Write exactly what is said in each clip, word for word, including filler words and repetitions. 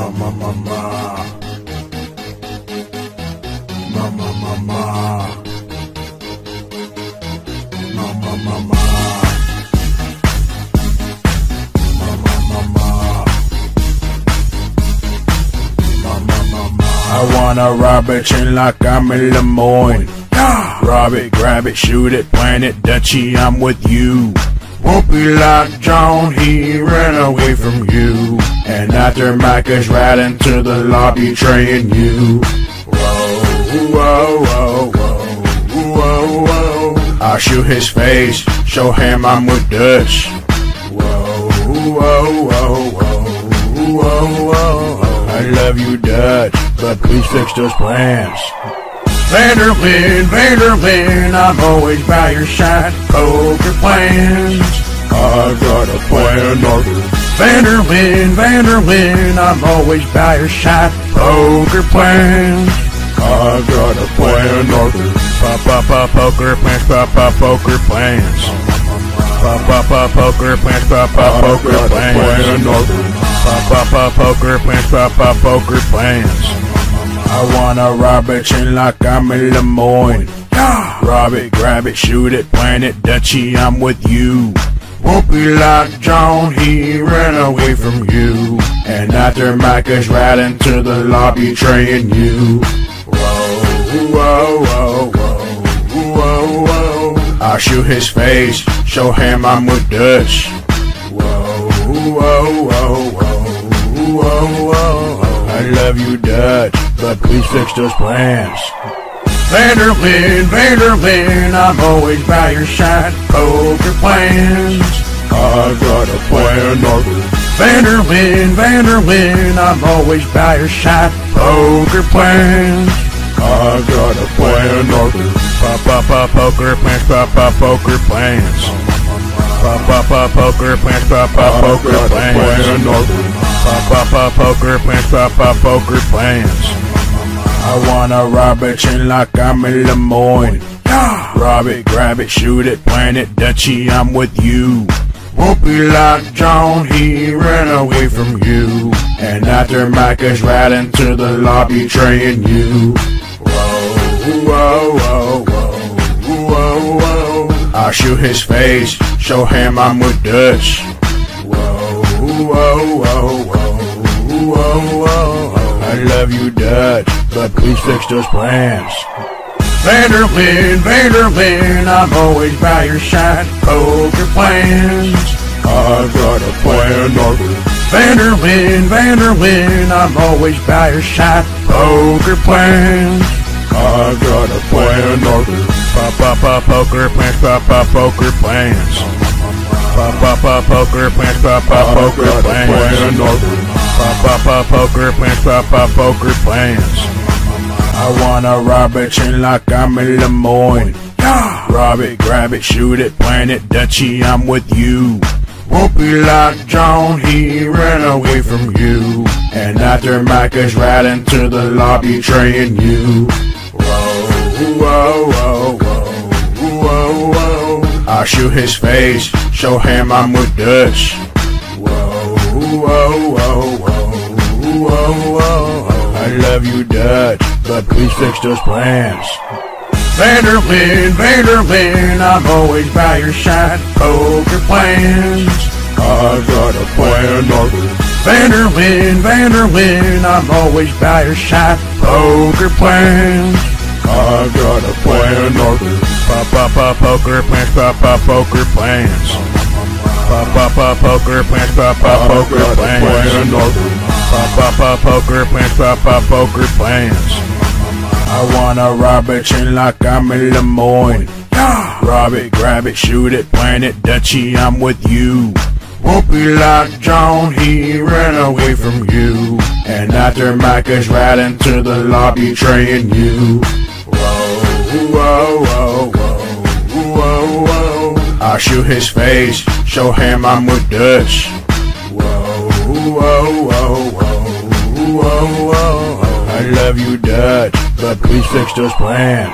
Mama, mama. Mama, mama. Mama, mama. Mama, mama. Mama, mama. I wanna rob a chain like I'm in Lemoyne. Rob it, grab it, shoot it, plant it, Dutchie, I'm with you. Won't be like John, he ran away from you. And after Micah's right into the lobby betraying you. Whoa, whoa, whoa, whoa, whoa, whoa. I'll shoot his face, show him I'm with Dutch. Whoa, whoa, whoa, whoa, whoa, whoa. I love you, Dutch, but please fix those plans. Vanderlyn, Vanderlyn, I'm always by your side. Poker plans, I've got a plan, Arthur. Vanderlyn, Vanderlyn, I'm always by your side. Poker plans, I've got a plan, Arthur. Pop, pop, pop, poker plans, pop, pop, poker plans. Pop, pop, pop, poker plans, pop, pop, poker plans. Pop, pop, pop, poker plans, pop, pop, poker plans. I wanna rob a chain like I'm in Lemoyne. Rob it, grab it, shoot it, plant it, Dutchie, I'm with you. Won't be like John, he ran away from you. And after Micah's right into the lobby betraying you. Whoa, whoa, whoa, whoa, whoa, whoa. I'll shoot his face, show him I'm with Dutch. Whoa, whoa, whoa, whoa, whoa, whoa. I love you, Dutch, but please fix those plans. Vanderlyn, Vanderlyn, I'm always by your side. Poker plans, I've got a plan, Arthur. Vanderlyn, Vanderlyn, I'm always by your side. Poker plans, I've got a plan, Arthur. Pop, pop, pop, poker plans, pop, pop, poker plans. Pop, pop, pop, poker plans, pop, pop, poker plans. Pop, pop, pop, poker plans, pop, pop, poker plans. I wanna rob a chain like I'm in Lemoyne. Rob it, grab it, shoot it, plant it, Dutchie, I'm with you. Won't be like John, he ran away from you. And after Micah's right into the lobby betraying you. Whoa, whoa, whoa, whoa, whoa, whoa. I'll shoot his face, show him I'm with Dutch. Whoa, whoa, whoa, whoa, whoa, whoa. I love you, Dutch, but please fix those plans. Vanderlyn, Vanderlyn, I'm always by your side. Poker plans, I've got a plan, Arthur. Vanderlyn, Vanderlyn, I'm always by your side. Poker plans, I've got a plan, Arthur. Pop, pop, pop, poker plans, pop, pop, poker plans. Pop, pop, pop, poker plans, pop, pop, poker plans. Pop, pop, pop, poker plans, pop, pop, poker plans. I wanna rob a chain like I'm in Lemoyne. Rob it, grab it, shoot it, plant it, Dutchie, I'm with you. Won't be like John, he ran away from you. And after Micah's right into the lobby betraying you. Whoa, whoa, whoa, whoa, whoa, whoa. I'll shoot his face, show him I'm with Dutch. Whoa, whoa, whoa, whoa, whoa, whoa. I love you, Dutch, but please fix those plans. Vanderlyn, Vanderlyn, I'm always by your side. Poker plans, I've got a plan, Arthur. Vanderlyn, Vanderlyn, I'm always by your side. Poker plans, I've got a plan, Arthur. Pop, pop, pop, poker plans, pop, pop, poker plans. Pop, pop, pop, poker plans, pop, pop, poker plans. Pop, pop, pop, poker plans, pop, pop, poker plans. I wanna rob a chain like I'm in Lemoyne. Rob it, grab it, shoot it, plant it, Dutchie, I'm with you. Won't be like John, he ran away from you. And after Micah's right into the lobby betraying you. Whoa, whoa, whoa, whoa, whoa, whoa. I'll shoot his face, show him I'm with Dutch. Whoa, whoa, whoa, whoa, whoa, whoa. I love you, Dutch, but please fix those plans.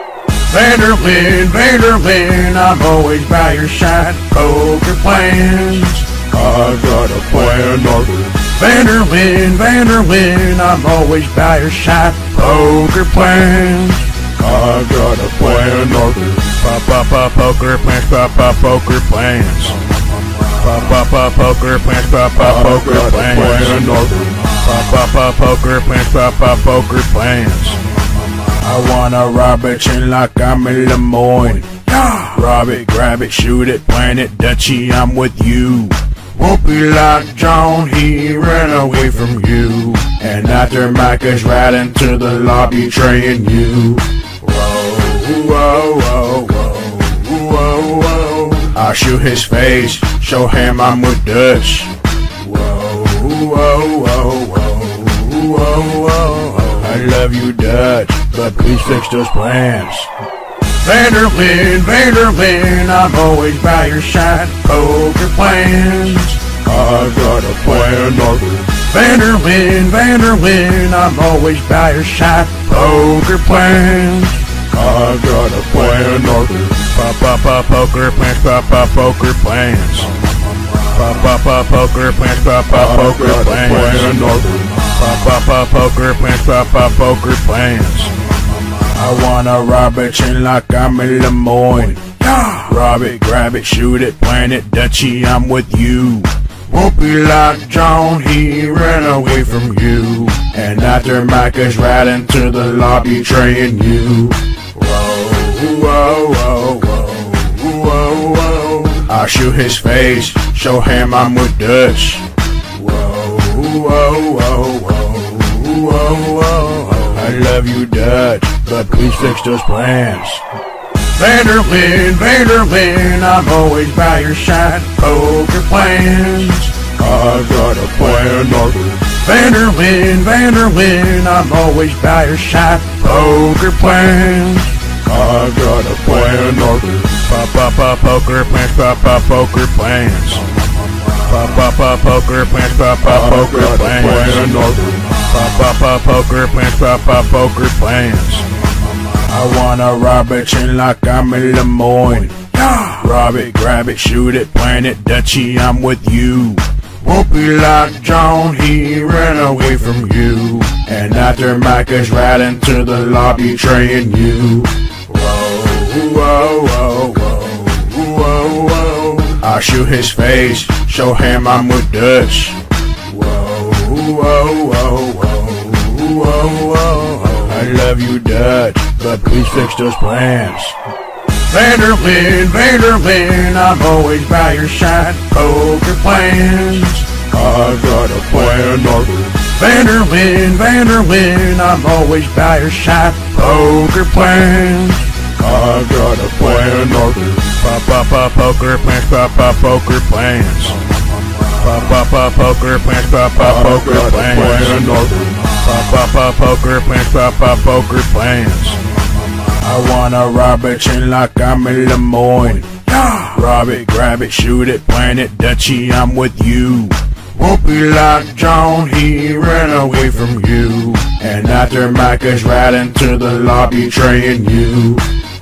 Vanderlyn, Vanderlyn, I'm always by your side. Poker plans, I've got a plan, Arthur. Vanderlyn, Vanderlyn, I'm always by your side. Poker plans, I got a plan. Pop, pop, pop, poker plans, pop, pop, poker plans. Pop, pop, pop, poker plans, pop, pop, poker plans. Pop, pop, pop, poker plans, pop, pop, poker plans. I wanna rob a chin like I'm in Lemoyne. Rob it, grab it, shoot it, plant it, Dutchie, I'm with you. Won't be like John, he ran away from you. And after Micah's right into the lobby betraying you. Whoa, whoa, whoa, whoa, whoa, whoa. I'll shoot his face, show him I'm with Dutch. Whoa, whoa, whoa, whoa, whoa, whoa. I love you, Dutch, but please fix those plans. Vanderlyn, Vanderlyn, I'm always by your side. Poker plans, I got a plan. Vanderlyn, Vanderlyn, I'm always by your side. Poker plans, I got a plan. Pop, pop, pop, poker plans, pop, pop, poker plans. Pop, pop, pop, poker plans, pop, pop, poker plans. Pop, pop, pop, poker plans, pop, pop, poker plans. I wanna rob a chin like I'm in Lemoyne. Rob it, grab it, shoot it, plant it, Dutchie, I'm with you. Won't be like John, he ran away from you. And after Micah's right into the lobby betraying you. Whoa, whoa, whoa, whoa, whoa, whoa. I'll shoot his face, show him I'm with Dutch. Whoa, whoa, whoa, whoa, whoa, whoa. I love you, Dutch, but please fix those plans. Vanderlyn, Vanderlyn, I'm always by your side. Poker plans, I got a plan. Vanderlyn, Vanderlyn, I'm always by your side. Poker plans, I got a plan. Pop, pop, pop, poker plans, pop, pop, poker plans. Pop, pop, pop, poker plans, pop, pop, poker plans. Pop, pop, pop, poker plans, pop, pop, poker plans. I wanna rob a chin like I'm in Lemoyne. Rob it, grab it, shoot it, plant it, Dutchie, I'm with you. Won't be like John, he ran away from you. And after Micah's right into the lobby betraying you. Whoa, whoa, whoa, whoa, whoa, whoa. I'll shoot his face, show him I'm with Dutch. Whoa, whoa, whoa, whoa, whoa, whoa. I love you, Dutch, but please fix those plans. Vanderlyn, Vanderlyn, I'm always by your side. Poker plans, I got a plan. Vanderlyn, Vanderlyn, I'm always by your side. Poker plans, I got a plan. Pop, pop, pop, poker plans, pop, pop, poker plans. Pop, pop, pop, poker plans, pop, pop, poker plans. Pop, pop, pop, poker plans, pop, pop, poker plans. I wanna rob a chin like I'm in Lemoyne. Rob it, grab it, shoot it, plant it, Dutchie, I'm with you. Won't be like John, he ran away from you. And after Micah's right into the lobby betraying you.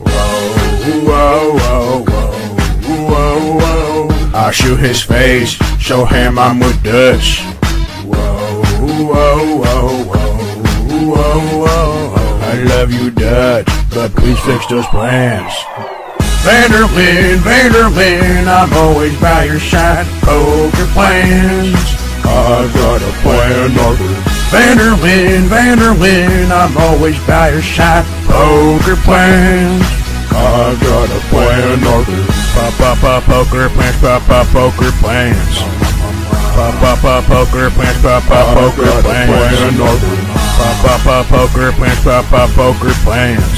Whoa, whoa, whoa, whoa, whoa, whoa. I'll shoot his face, show him I'm with Dutch. Whoa, whoa, whoa, whoa, whoa, whoa. I love you, Dutch, but please fix those plans. Vanderlyn, Vanderlyn, I'm always by your side. Poker plans, I got a plan. Vanderlyn, Vanderlyn, I'm always by your side. Poker plans, I got a plan. Pop, pop, pop, poker plans, pop, pop, poker plans. Pop, pop, pop, poker plans, pop, pop, poker plans. Pop, pop, pop, poker plans, pop, pop, poker plans.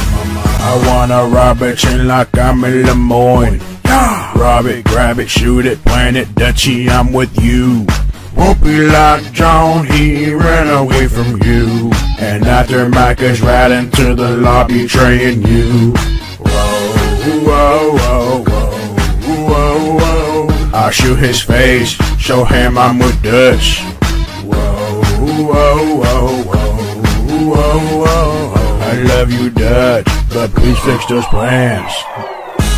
I wanna rob a chin like I'm in Lemoyne. Rob it, grab it, shoot it, plant it, Dutchie, I'm with you. Won't be like John, he ran away from you. And after Micah's right into the lobby betraying you. Whoa, whoa, whoa, whoa, whoa, whoa. I'll shoot his face, show him I'm with Dutch. Whoa, whoa, whoa, whoa, whoa, whoa. I love you, Dutch, but please fix those plans.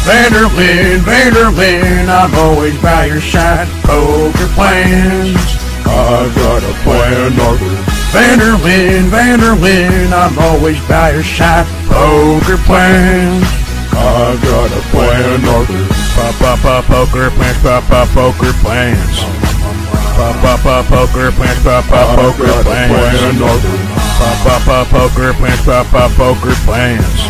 Vanderlyn, Vanderlyn, I'm always by your side. Poker plans, I got a plan, Arthur. Vanderlyn, Vanderlyn, I'm always by your side. Poker plans. I got a plan, Arthur. Pop, pop, pop, poker plans, pop, pop, poker plans. Pop, pop, pop, poker plans, pop, pop, poker plans. Pop, pop, pop, poker plans, pop, pop, poker plans.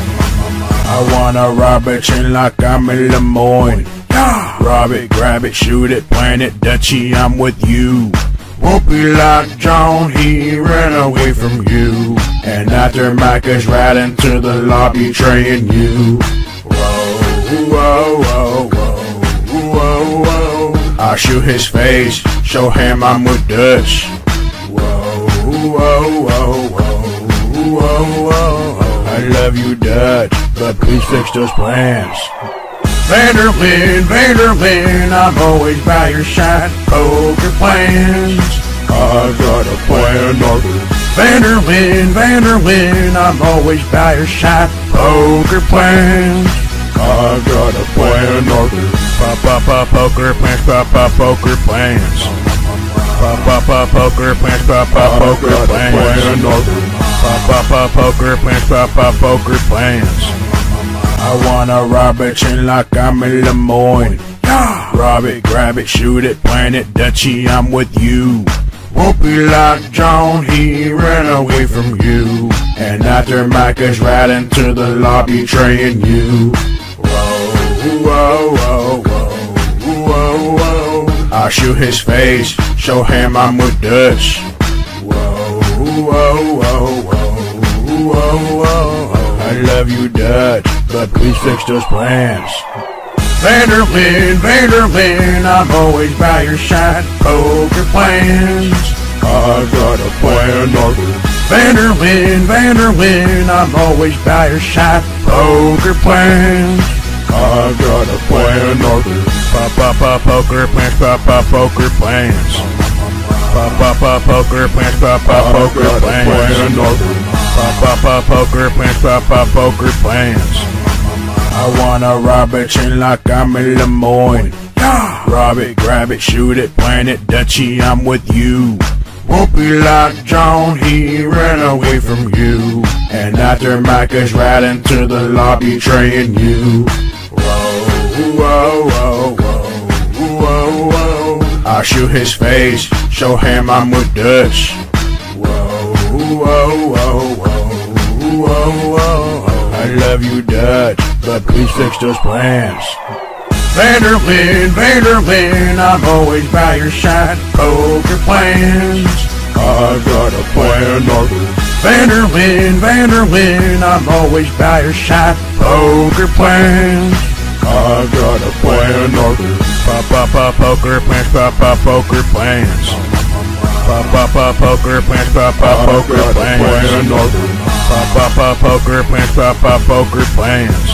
I wanna rob a chain like I'm in Lemoyne. Rob it, grab it, shoot it, plant it, Dutchie, I'm with you. Won't be like John, he ran away from you. And after Micah's right into the lobby betraying you. Whoa, whoa, whoa, whoa, whoa, whoa. I shoot his face, show him I'm with Dutch. Whoa, whoa, whoa, whoa, whoa, whoa. I love you, Dutch, but please fix those plans. Vanderlyn, Vanderlyn, I'm always by your side. Poker plans. I got a plan, Arthur. Vanderlyn, Vanderlyn, I'm always by your side. Poker plans. I got a plan, Arthur. Pop, pop, pop, poker plans, pop, pop, poker plans. Pop, pop, pop, poker plans, pop, pop, poker plans. Pop, pop, pop, poker plans, pop, pop, poker plans. I wanna rob a chain like I'm in Lemoyne. Rob it, grab it, shoot it, plant it, Dutchie, I'm with you. Won't be like John, he ran away from you. And after Micah's right into the lobby betraying you. Whoa, whoa, whoa, whoa, whoa, whoa. I shoot his face, show him I'm with Dutch. Whoa, whoa, whoa, whoa, whoa, whoa. I love you, Dutch, but please fix those plans. Vanderlyn, Vanderlyn, I'm always by your side. Poker plans. I got a plan, Arthur. Vanderlyn, Vanderlyn, I'm always by your side. Poker plans. I got a plan, Arthur. Pop, pop, pop, poker plans, pop, pop, poker plans. Pop, pop, pop, poker plans, pop, pop, poker plans. Pop, pop, pop, poker plans, pop, pop, poker plans. I wanna rob a chain like I'm in Lemoyne. Rob it, grab it, shoot it, plant it, Dutchie, I'm with you. Won't be like John, he ran away from you. And after Micah's right into the lobby betraying you. Whoa, whoa, whoa, whoa, whoa, whoa. I shoot his face, show him I'm with Dutch. Whoa, whoa, whoa, whoa, whoa, whoa. I love you, Dutch, but please fix those plans. Vanderlyn, Vanderlyn, I'm always by your side. Poker plans. I got a plan, Arthur. Vanderlyn, Vanderlyn, I'm always by your side. Poker plans. I got a plan, Arthur. Pop, pop, pop, poker plans, pop, pop, poker plans. Pop, pop, pop, poker plans, pop, pop, poker plans. Pop, pop, pop, poker plans, pop, pop, poker plans.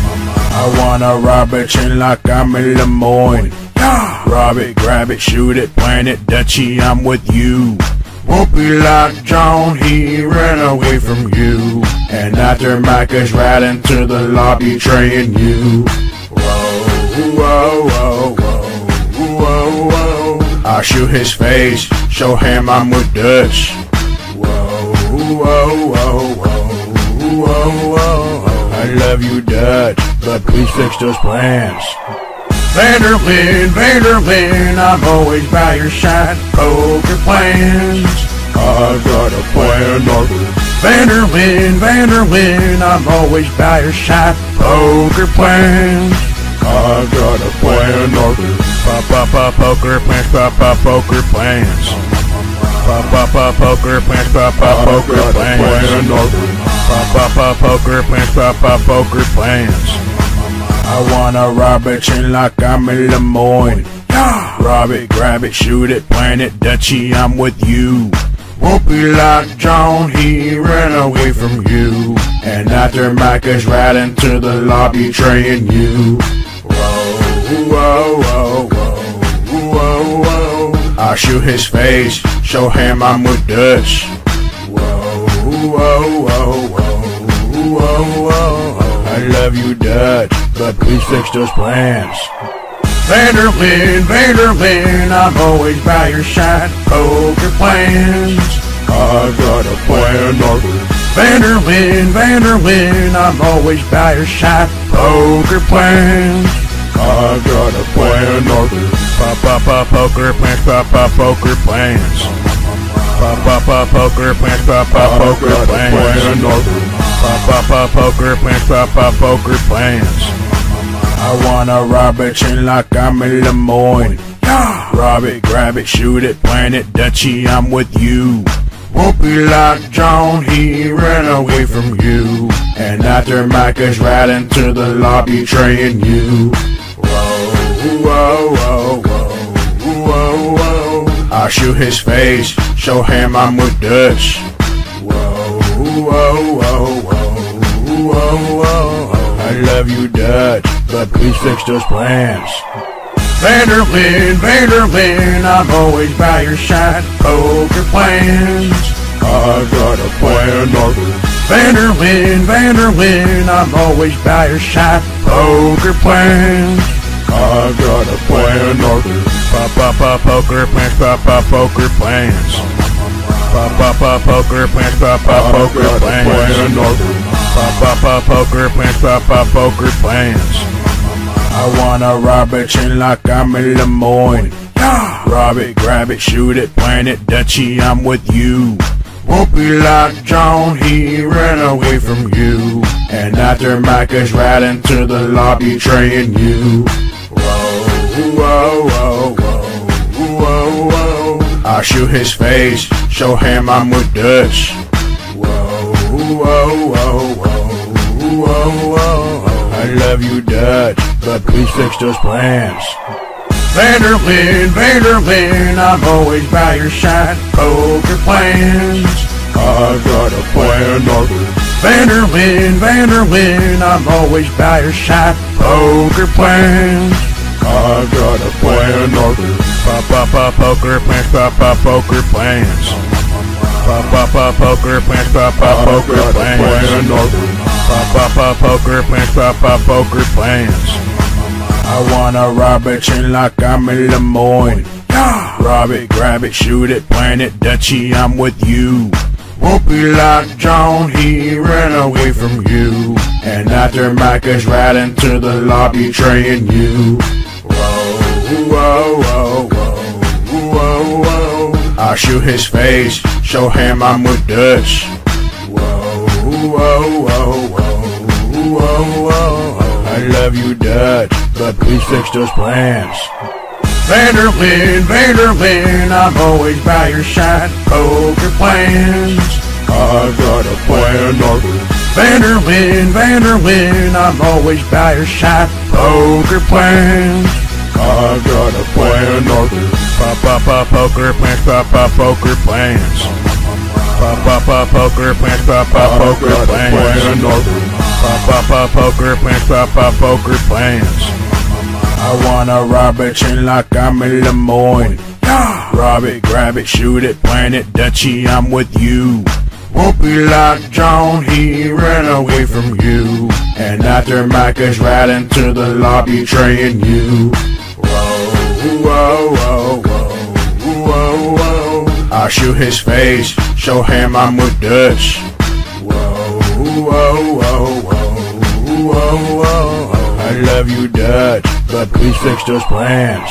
I wanna rob a chain like I'm in Lemoyne. Rob it, grab it, shoot it, plant it, Dutchie, I'm with you. Won't be like John, he ran away from you. And after Micah's right into the lobby betraying you. Whoa, whoa, whoa, whoa, whoa, whoa. I shoot his face, show him I'm with Dutch. Whoa, whoa, whoa, whoa, whoa, whoa. I love you, Dutch, but please fix those plans. Vanderlyn, Vanderlyn, I'm always by your side. Poker plans. I got a plan, Arthur. Vanderlyn, Vanderlyn, I'm always by your side. Poker plans. I got a plan, Arthur. Pop, pop, pop, poker plans, pop, pop, poker plans. Pop, pop, pop, poker plans, pop, pop, poker plans. Pop, pop, pop, poker plans, pop, pop, poker plans. I wanna rob a chain like I'm in Lemoyne. Rob it, grab it, shoot it, plant it, Dutchie, I'm with you. Won't be like John, he ran away from you. And after Micah's right into the lobby betraying you. Whoa, whoa, whoa, whoa, whoa, whoa. I shoot his face, show him I'm with Dutch. Whoa, whoa, whoa, whoa, whoa, whoa. I love you, Dutch, but please fix those plans. Vanderlyn, Vanderlyn, I'm always by your side. Poker plans, I've got a plan, Northern. Vanderlyn, Vanderlyn, I'm always by your side. Poker plans, I've got a plan, Northern. Pop, pop, pop, poker plans, pop, pop, poker plans. Pop, pop, pop, poker plans, pop, pop, poker plans. Pop, pop, pop, poker plans, pop, pop, poker plans. I wanna rob it, chain like I'm in Lemoyne. Yeah. Rob it, grab it, shoot it, plant it, Dutchie, I'm with you. Won't be like John, he ran away from you. And after Micah's right into the lobby, betraying you. Whoa, whoa, whoa, whoa, whoa, whoa. I shoot his face, show him I'm with Dutch. Whoa, whoa, whoa, whoa, whoa, whoa. I love you, Dutch, but please fix those plans. Vanderlyn, Vanderlyn, I'm always by your side. Poker plans, I've got a plan, Northern. Vanderlyn, Vanderlyn, I'm always by your side. Poker plans, I've got a plan, Northern. Pop, pop, pop, poker plans, pop, pop, poker plans. Pop, pop, pop, poker plans, pop, pop, poker plans. Pop, pop, pop, poker plans, pop, pop, poker plans. I wanna rob it, chain like I'm in Lemoyne. Yeah. Rob it, grab it, shoot it, plant it, Dutchie, I'm with you. Won't be like John, he ran away from you. And after Micah's right into the lobby, betraying you. Whoa, whoa, whoa, whoa, whoa, whoa. I shoot his face, show him I'm with Dutch. Whoa, whoa, whoa, whoa, whoa, whoa. I love you, Dutch, but please fix those plans. Vanderlyn, Vanderlyn, I'm always by your side. Poker plans, I've got a plan, Northern. Vanderlyn, Vanderlyn, I'm always by your side. Poker plans, I've got a plan, Northern. Pop, pop, pop, poker plans, pop, pop, poker plans. Pop, pop, pop, poker plans, pop, pop, poker plans. Pop, pop, pop, poker plans, pop, pop, poker plans. I wanna rob it, chain like I'm in Lemoyne. Yeah. Rob it, grab it, shoot it, plant it, Dutchie, I'm with you. Won't be like John, he ran away from you. And after Micah's right into the lobby, betraying you. Whoa, whoa, whoa, whoa, whoa, whoa. I shoot his face, show him I'm with Dutch. Whoa, whoa, whoa, whoa, whoa, whoa. I love you, Dutch, but please fix those plans. Vanderlyn, Vanderlyn, I'm always by your side. Poker plans, I've got a plan, Northern. Vanderlyn, Vanderlyn, I'm always by your side. Poker plans, I've got a plan, Northern. Pop, pop, pop, poker plans, pop, pop, poker plans. Pop, pop, pop, poker plans, pop, pop, poker plans. Pop, pop, pop, poker plans, pop, pop, poker plans. I wanna rob it, chain like I'm in Lemoyne. Yeah. Rob it, grab it, shoot it, plant it, Dutchie, I'm with you. Won't be like John, he ran away from you. And after Micah's right into the lobby, betraying you. Whoa, whoa, whoa, whoa, whoa, whoa. I shoot his face, show him I'm with Dutch. Whoa, whoa, whoa, whoa, whoa, whoa. I love you, Dutch, but please fix those plans.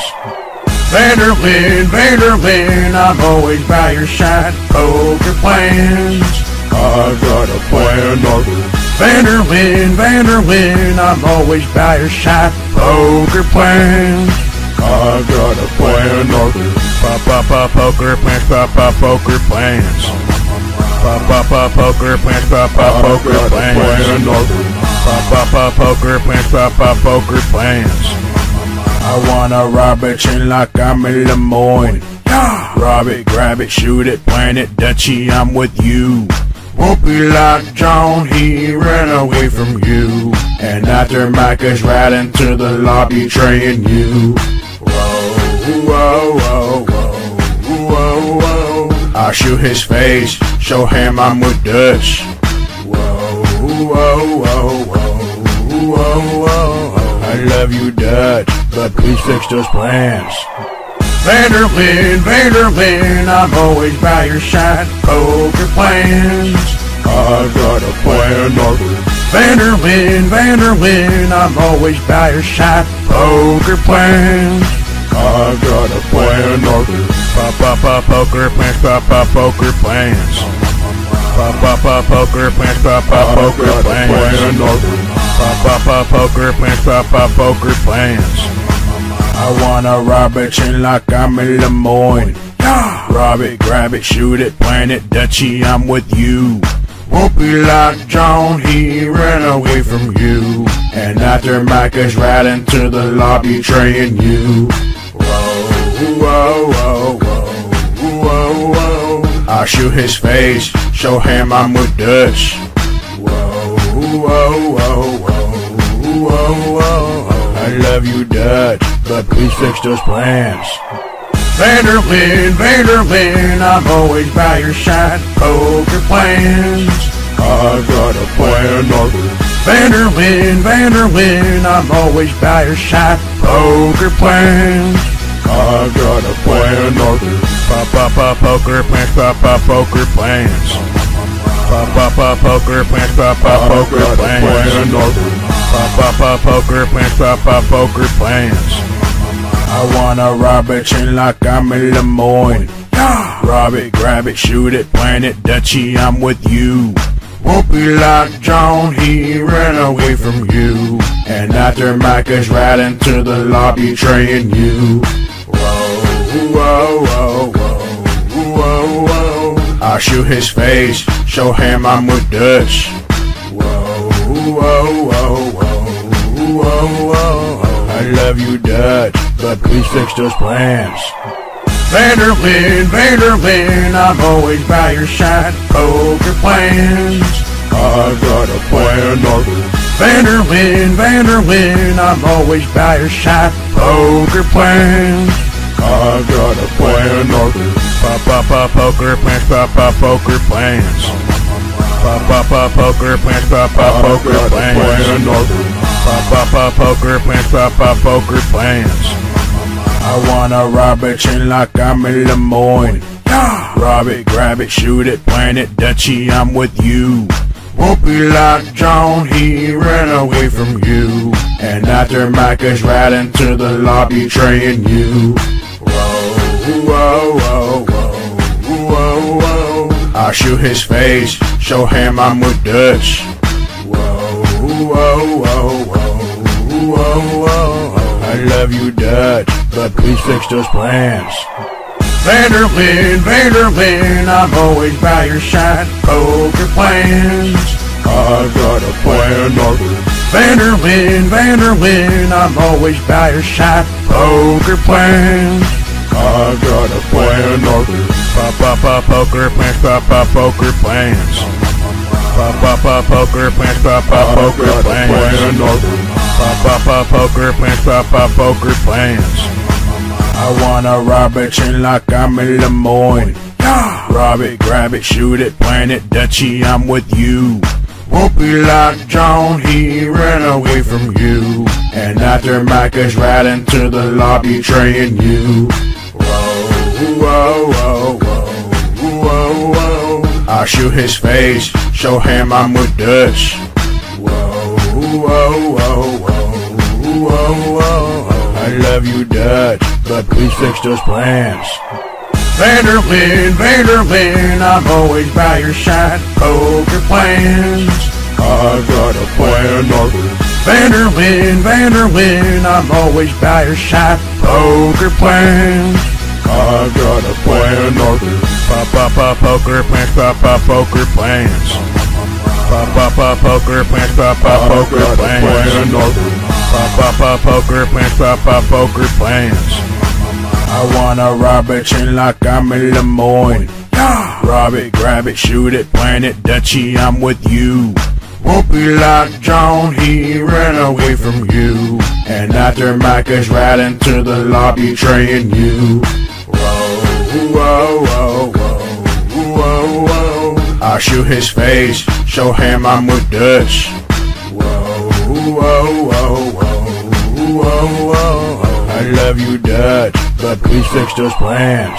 Vanderlyn, Vanderlyn, I'm always by your side. Poker plans, I've got a plan, Northern. Vanderlyn, Vanderlyn, I'm always by your side. Poker plans, I've got a plan, Northern. Pop, pop, pop, poker plans, pop, pop, poker plans. Pop, pop, pop, poker plans, pop, pop, poker plans. Pop, pop, pop, poker plans, pop, pop, poker plans. I wanna rob it, chain like I'm in Lemoyne. Yeah. Rob it, grab it, shoot it, plant it, Dutchie, I'm with you. Won't be like John, he ran away from you. And after Micah's right into the lobby, betraying you. Whoa, whoa, whoa, whoa, whoa, whoa. I shoot his face, show him I'm with Dutch. Whoa, whoa, whoa, whoa, whoa, whoa. I I love you, Dutch, but please fix those plans. Vanderlyn, Vanderlyn, I'm always by your side. Poker plans, I've got a plan, Arthur. Vanderlyn, Vanderlyn, I'm always by your side. Poker plans, I've got a plan, Arthur. Pop, pop, pop, poker plans, pop, pop, poker plans. Pop, pop, pop, poker plans, pop, pop, poker plans. Pop, pop, pop, poker plans, pop, pop, poker plans. I wanna rob a chain like I'm in Lemoyne. Rob it, grab it, shoot it, plant it, Dutchie, I'm with you. Won't be like John, he ran away from you. And after Micah's right into the lobby betraying you. Whoa, whoa, whoa, whoa, whoa, whoa. I'll shoot his face, show him I'm with Dutch. Whoa, whoa, whoa, whoa, whoa, whoa. I love you, Dutch, but please fix those plans. Vanderlyn, Vanderlyn, I'm always by your side. Poker plans, I've got a plan, Arthur. Vanderlyn, Vanderlyn, I'm always by your side. Poker plans, I've got a plan, Arthur. Pop, pop, pop, poker plans, pop, pop, poker plans. Pop, pop, pop, poker plans, pop, pop, poker plans. Pop, pop, pop, poker plans, pop, pop, poker plans. I wanna rob a chain like I'm in Lemoyne. Rob it, grab it, shoot it, plant it, Dutchie, I'm with you. Won't be like John, he ran away from you. And after Micah's right into the lobby betraying you. Whoa, whoa, whoa, whoa, whoa, whoa. I'll shoot his face, show him I'm with Dutch. Whoa, whoa, whoa, whoa, whoa, whoa. I love you, Dutch, but please fix those plans. Vanderlyn, Vanderlyn, I'm always by your side. Poker plans, I've got a plan, Arthur. Vanderlyn, Vanderlyn, I'm always by your side. Poker plans, I've got a plan, Arthur. Pop, pop, pop, poker plans, pop, pop, poker plans. Pop, pop, pop, poker plans, pop, pop, poker plans. Pop, pop, pop, poker plans, pop, pop, poker plans. I wanna rob a chain like I'm in Lemoyne. Rob it, grab it, shoot it, plant it, Dutchie, I'm with you. Won't be like John, he ran away from you. And after Micah's right into the lobby betraying you. Whoa, whoa, whoa, whoa, whoa, whoa. I'll shoot his face, show him I'm with Dutch. Whoa, whoa, whoa, whoa, whoa, whoa. I love you, Dutch, but please fix those plans. Vanderlyn, Vanderlyn, I'm always by your side. Poker plans, I've got a plan, Arthur. Vanderlyn, Vanderlyn, I'm always by your side. Poker plans, I've got a plan, Arthur. Pop, pop, pop, poker plans, pop, pop, poker plans. Pop, pop, pop, poker plans, pop, pop, poker plans. Pop, pop, pop, poker plans, pop, pop, poker plans. I wanna rob a chain like I'm in Lemoyne. Rob it, grab it, shoot it, plant it, Dutchie, I'm with you. Won't be like John, he ran away from you. And after Micah's right into the lobby betraying you. Whoa, whoa, whoa, whoa, whoa, whoa. I'll shoot his face, show him I'm with Dutch. Whoa, whoa, whoa, whoa, whoa, whoa. I love you, Dutch, but please fix those plans. Vanderlyn, Vanderlyn, I'm always by your side. Poker plans, I've got a plan, Arthur. Vanderlyn, Vanderlyn, I'm always by your side. Poker plans, I've got a plan, Arthur. Pop, pop, pop, poker plans, pop, pop, poker plans. Pop, pop, pop, poker plans, pop, pop, poker plans. Pop, pop, pop, poker plans, pop, pop, poker plans. I wanna rob a chain like I'm in Lemoyne. Rob it, grab it, shoot it, plant it, Dutchie, I'm with you. Won't be like John, he ran away from you. And after Micah's right into the lobby betraying you. Whoa, whoa, whoa, whoa, whoa, whoa. I'll shoot his face, show him I'm with Dutch. Whoa, whoa, whoa, whoa, whoa, whoa. I love you, Dutch, but please fix those plans.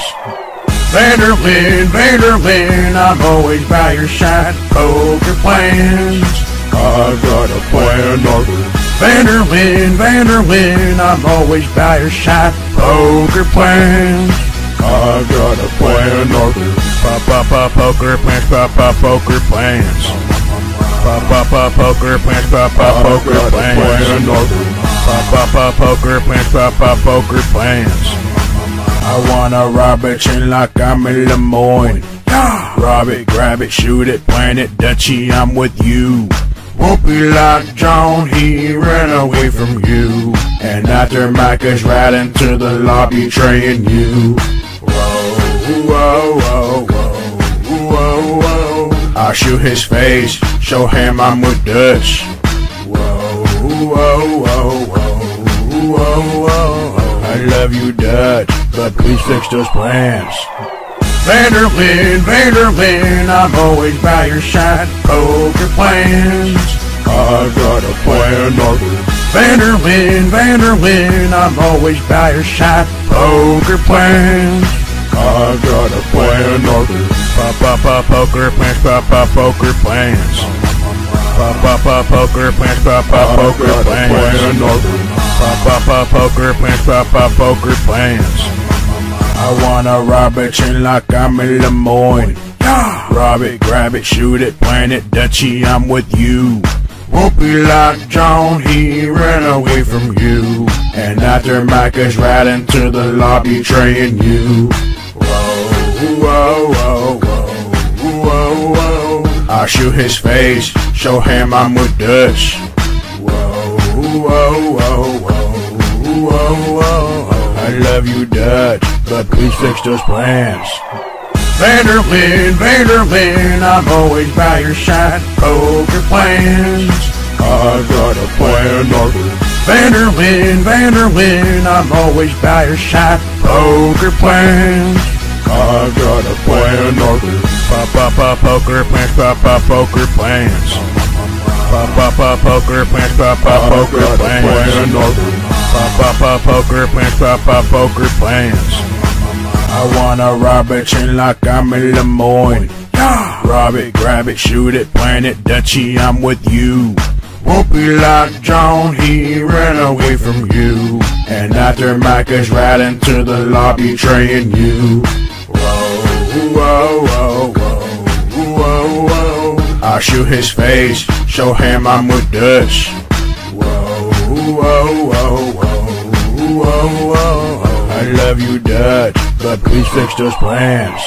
Vanderlyn, Vanderlyn, I'm always by your side. Poker plans, I've got a plan, Arthur. Vanderlyn, Vanderlyn, I'm always by your side. Poker plans, I've got a plan, Arthur. Pop, pop, pop, poker plans, pop, pop, poker plans. Pop, pop, pop, poker plans, pop, pop, poker plans. Pop, pop, pop, poker plans, pop, pop, poker plans. I wanna rob a chain like I'm in Lemoyne. Rob it, grab it, shoot it, plant it, Dutchie, I'm with you. Won't be like John, he ran away from you. And after Micah's right into the lobby betraying you. Whoa, whoa, whoa, whoa, whoa, whoa. I'll shoot his face, show him I'm with Dutch. Whoa, whoa, whoa, whoa, whoa, whoa. I love you, Dutch, but please fix those plans. Vanderlyn, Vanderlyn, I'm always by your side. Poker plans, I've got a plan, Arthur. Vanderlyn, Vanderlyn, I'm always by your side. Poker plans, I've got a plan, Arthur. Pop, pop, pop, poker plans, pop, pop, poker plans. Pop, pop, pop, poker plans, pop, pop, poker plans. Pop, pop, pop, poker plans, pop, pop, poker plans. I wanna rob a chain like I'm in Lemoyne. Rob it, grab it, shoot it, plant it, Dutchie, I'm with you. Won't be like John, he ran away from you. And after Micah's right into the lobby betraying you. Whoa, whoa, whoa, whoa, whoa, whoa. I'll shoot his face, show him I'm with Dutch. Whoa, whoa, whoa, whoa, whoa, whoa. I love you, Dutch, but please fix those plans. Vanderlyn, Vanderlyn, I'm always by your side. Poker plans, I've got a plan, Arthur. Vanderlyn, Vanderlyn, I'm always by your side. Poker plans, I've got a plan, Arthur. Pop, pop, pop, poker plans, pop, pop, poker plans. Pop, pop, pop, poker plans, pop, pop, poker plans. Pop, pop, pop, poker plans, pop, pop, poker plans. I wanna rob a chain like I'm in Lemoyne. Rob it, grab it, shoot it, plant it, Dutchie, I'm with you. Won't be like John, he ran away from you. And after Micah's right into the lobby betraying you. Whoa, whoa, whoa, whoa, whoa, whoa. I'll shoot his face, show him I'm with Dutch. Whoa, whoa, whoa, whoa, whoa, whoa. I love you, Dutch, but please fix those plans.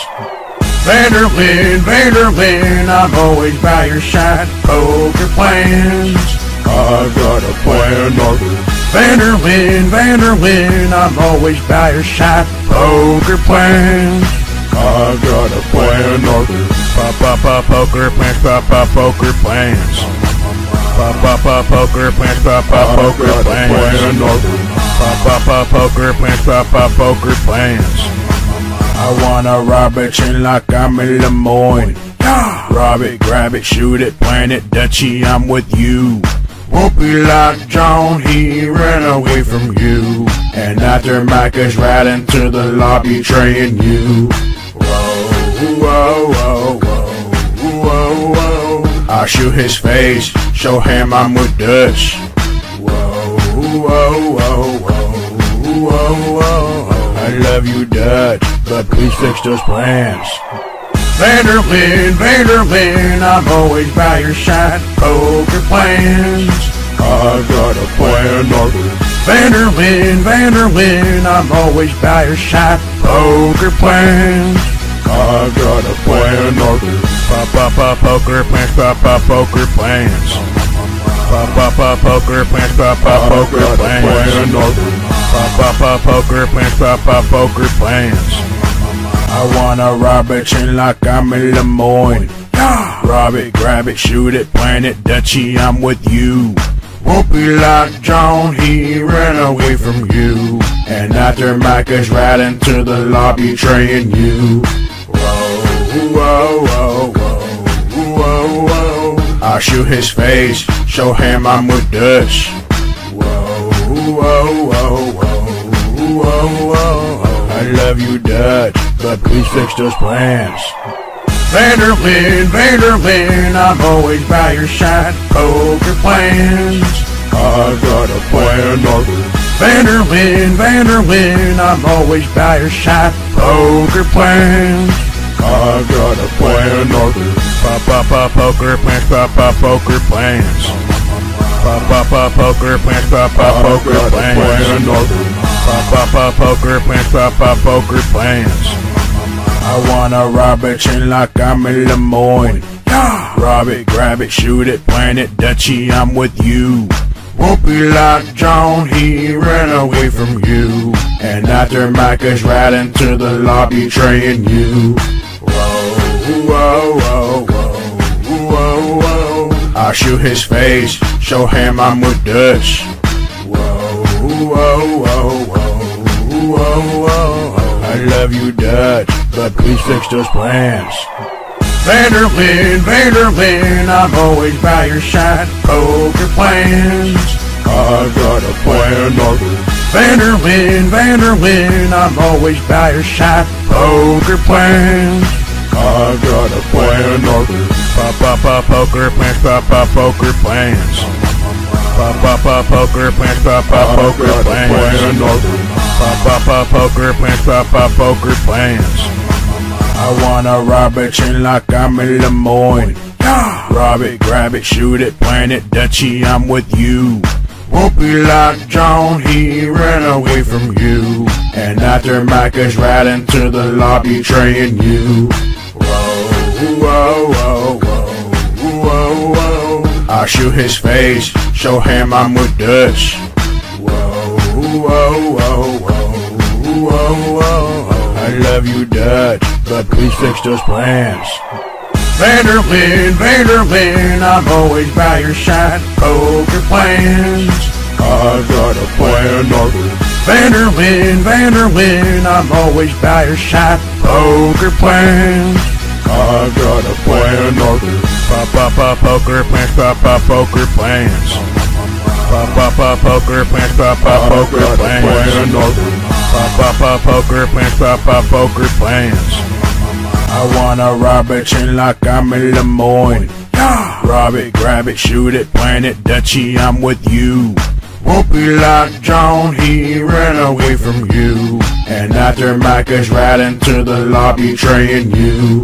Vanderlyn, Vanderlyn, I'm always by your side. Poker plans, I've got a plan, Arthur. Vanderlyn, Vanderlyn, I'm always by your side. Poker plans, I've got a plan, Arthur. Pop, pop, pop, poker plans, pop, pop, poker plans. Pop, pop, pop, poker plans, pop, pop, poker plans. Pop, pop, pop, poker plans, pop, pop, poker plans. I wanna rob a chain like I'm in Lemoyne. Rob it, grab it, shoot it, plant it, Dutchie, I'm with you. Won't be like John, he ran away from you. And after Micah's right into the lobby betraying you. Whoa, whoa, whoa, whoa, whoa, whoa. I'll shoot his face, show him I'm with Dutch. Whoa, whoa, whoa, whoa, whoa, whoa. I love you, Dutch, but please fix those plans. Vanderlyn, Vanderlyn, I'm always by your side. Poker plans, I've got a plan, Arthur. Vanderlyn, Vanderlyn, I'm always by your side. Poker plans, I've got a plan, Arthur. Pop, pop, pop, poker plans, pop, pop, poker plans. Pop, pop, pop, poker plans, pop, pop, poker plans. Pop, pop, pop, poker plans, pop, pop, poker plans. I wanna rob a chain like I'm in Lemoyne. Rob it, grab it, shoot it, plant it, Dutchie, I'm with you. Won't be like John, he ran away from you. And after Micah's right into the lobby betraying you. Whoa, whoa, whoa, whoa, whoa, whoa. I'll shoot his face, show him I'm with Dutch. Whoa, whoa, whoa, whoa, whoa, whoa. I love you, Dutch, but please fix those plans. Vanderlyn, Vanderlyn, I'm always by your side. Poker plans, I've got a plan, Arthur. Vanderlyn, Vanderlyn, I'm always by your side. Poker plans, I've got a plan, Arthur. Pop, pop, pop, poker plans, pop, pop, poker plans. Pop, pop, pop, poker plans, pop, pop, poker plans. Pop, pop, pop, poker plans, pop, pop, poker plans. I wanna rob it, chain like I'm in Lemoyne. Yeah. Rob it, grab it, shoot it, plant it, Dutchie, I'm with you. Won't be like John, he ran away from you. And after Micah's right into the lobby, betraying you. Whoa, whoa, whoa, whoa, whoa, whoa. I'll shoot his face, show him I'm with Dutch. Whoa, whoa, whoa, whoa, whoa, whoa. I love you, Dutch, but please fix those plans. Vanderlyn, Vanderlyn, I'm always by your side. Poker plans, I've got a plan, Arthur. Vanderlyn, Vanderlyn, I'm always by your side. Poker plans, I've got a plan, Arthur. Pop, pop, pop, poker plans, pop, pop, poker plans. Pop, pop, pop, poker plans, pop, pop, poker plans. Pop, pop, pop, poker plans, pop, pop, poker plans. I wanna rob it, chain like I'm in Lemoyne. Yeah. Rob it, grab it, shoot it, plant it, Dutchie, I'm with you. Won't be like John, he ran away from you. And after Micah's right into the lobby, betraying you. Whoa, whoa, whoa, whoa, whoa, whoa. I'll shoot his face, show him I'm with Dutch. Whoa, whoa, whoa, whoa, whoa, whoa. I love you, Dutch, but please fix those plans. Vanderlyn, Vanderlyn, I'm always by your side. Poker plans, I've got a plan, Arthur. Vanderlyn, Vanderlyn, I'm always by your side. Poker plans, I've got a plan, Arthur. Pop, pop, pop, poker plans, pop, pop, poker plans. Pop, pop, pop, poker plans, pop, pop, poker plans. Pop, pop, pop, poker plans, pop, pop, poker plans. I wanna rob it, chain like I'm in Lemoyne. Yeah. Rob it, grab it, shoot it, plant it, Dutchie, I'm with you. Won't be like John, he ran away from you. And after Micah's right into the lobby, betraying you.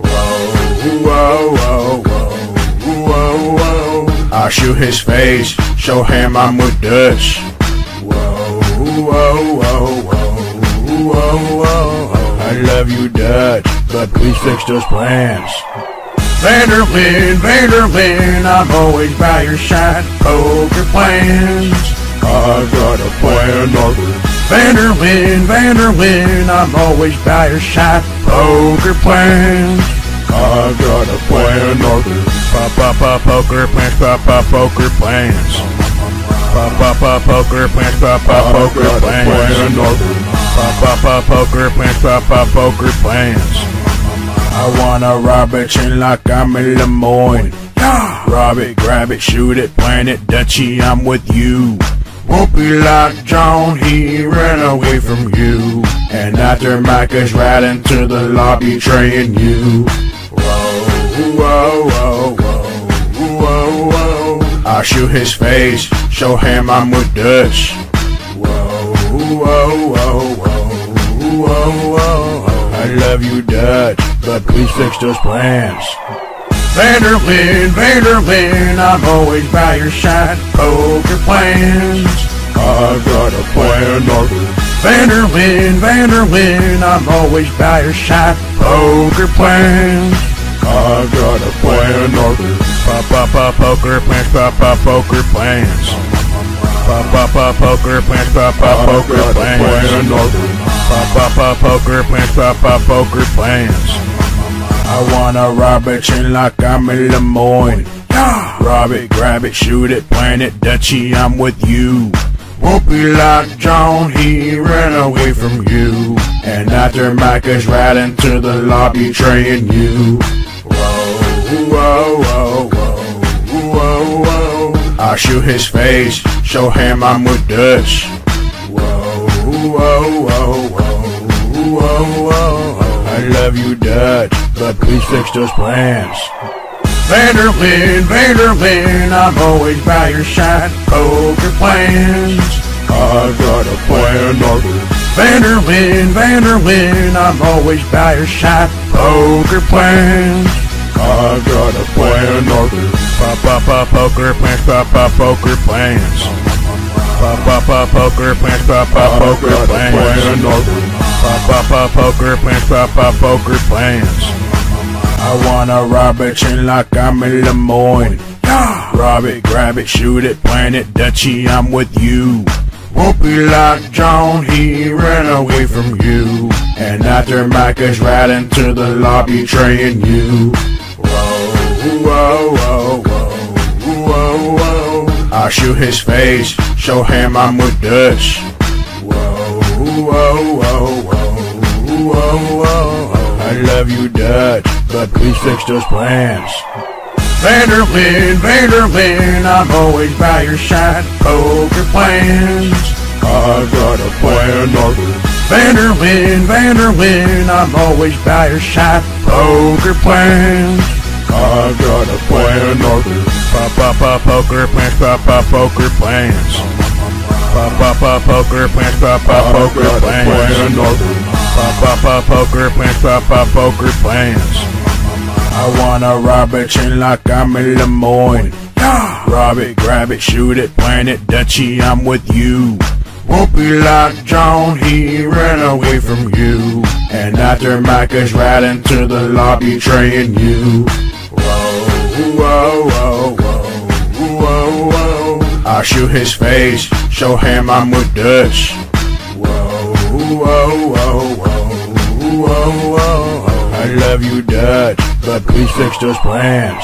Whoa, whoa, whoa, whoa, whoa, whoa. I'll shoot his face, show him I'm with Dutch. Whoa, whoa, whoa, whoa, whoa, whoa. I love you, Dutch, but please fix those plans. Vanderlyn, Vanderlyn, I'm always by your side. Poker plans, I've got a plan, Arthur. Vanderlyn, Vanderlyn, I'm always by your side. Poker plans, I've got a plan, Arthur. Pop, pop, pop, poker plans, pop, pop, poker plans. Pop, pop, pop, poker plans, pop, pop, poker plans. Pop, pop, pop, poker plans, pop, pop, poker plans. I wanna rob it, chain like I'm in Lemoyne. Yeah. Rob it, grab it, shoot it, plant it, Dutchie, I'm with you. Won't be like John, he ran away from you. And after Micah's right into the lobby, betraying you. Whoa, whoa, whoa, whoa, whoa, whoa. I'll shoot his face, show him I'm with Dutch. Whoa, whoa, whoa, whoa, whoa, whoa. I love you, Dutch, but please fix those plans. Vanderlyn, Vanderlyn, I'm always by your side. Poker plans, I've got a plan, Arthur. Vanderlyn, Vanderlyn, I'm always by your side. Poker plans, I've got a plan, Arthur. Pop, pop, pop, poker plans, pop, pop, poker plans. Pop, pop, pop, poker plans, pop, pop, poker plans. Pop, pop, pop, poker plans, pop, pop, poker plans. I wanna rob it, chain like I'm in Lemoyne. Yeah. Rob it, grab it, shoot it, plant it, Dutchie, I'm with you. Won't be like John, he ran away from you. And after Micah's right into the lobby, betraying you. Whoa, whoa, whoa, whoa, whoa, whoa. I shoot his face, show him I'm with Dutch. Whoa, whoa, whoa, whoa, whoa, whoa. I love you, Dutch, but please fix those plans. Vanderlyn, Vanderlyn, I'm always by your side. Poker plans, I've got a plan, Arthur. Vanderlyn, Vanderlyn, I'm always by your side. Poker plans, I've got a plan, Arthur. Pop, pop, pop, poker plans, pop, pop, poker plans. Pop, pop, pop, poker plans, pop, pop, poker plans. Pop, pop, pop, poker plans, pop, pop, poker plans. I wanna rob a chain like I'm in Lemoyne. Rob it, grab it, shoot it, plant it, Dutchie, I'm with you. Won't be like John, he ran away from you. And after Micah's right into the lobby betraying you. Whoa, whoa, whoa, whoa, whoa, whoa. I shoot his face, show him I'm with Dutch. Whoa, whoa, whoa, whoa, whoa, whoa. I love you, Dutch, but please fix those plans. Vanderlyn, Vanderlyn, I'm always by your side. Poker plans, I've got a plan, Arthur. Vanderlyn, Vanderlyn, I'm always by your side. Poker plans, I've got a plan, Arthur. Pop, pop, pop, poker plans, pop, pop, poker plans. Pop, pop, pop, poker plans, pop, pop, poker plans. Pop, pop, pop, poker plans, pop, pop, poker plans. I wanna rob a chain like I'm in Lemoyne. Rob it, grab it, shoot it, plant it, Dutchie, I'm with you. Won't be like John, he ran away from you. And after Micah's right into the lobby betraying you. Whoa, whoa, whoa, whoa, whoa, whoa. I shoot his face, show him I'm with Dutch. Whoa, whoa, whoa, whoa, whoa, whoa. I love you, Dutch, but please fix those plans.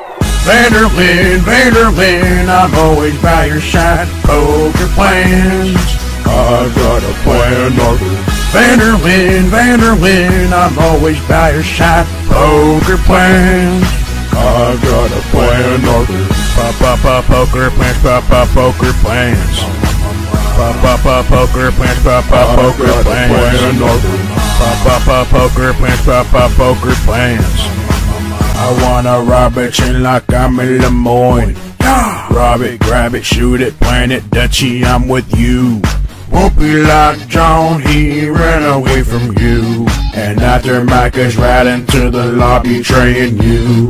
Vanderlyn, Vanderlyn, I'm always by your side. Poker plans, I've got a plan, Arthur. Vanderlyn, Vanderlyn, I'm always by your side. Poker plans, I've got a plan, Arthur. Pop, pop, pop, poker plans, pop, pop, poker plans. Pop, pop, pop, poker plans, pop, pop, poker plans. Pop, pop, pop, poker plans, pop, pop, poker plans. I wanna rob a chain like I'm in Lemoyne. Rob it, grab it, shoot it, plant it, Dutchie, I'm with you. Won't be like John, he ran away from you. And after Micah's right into the lobby betraying you.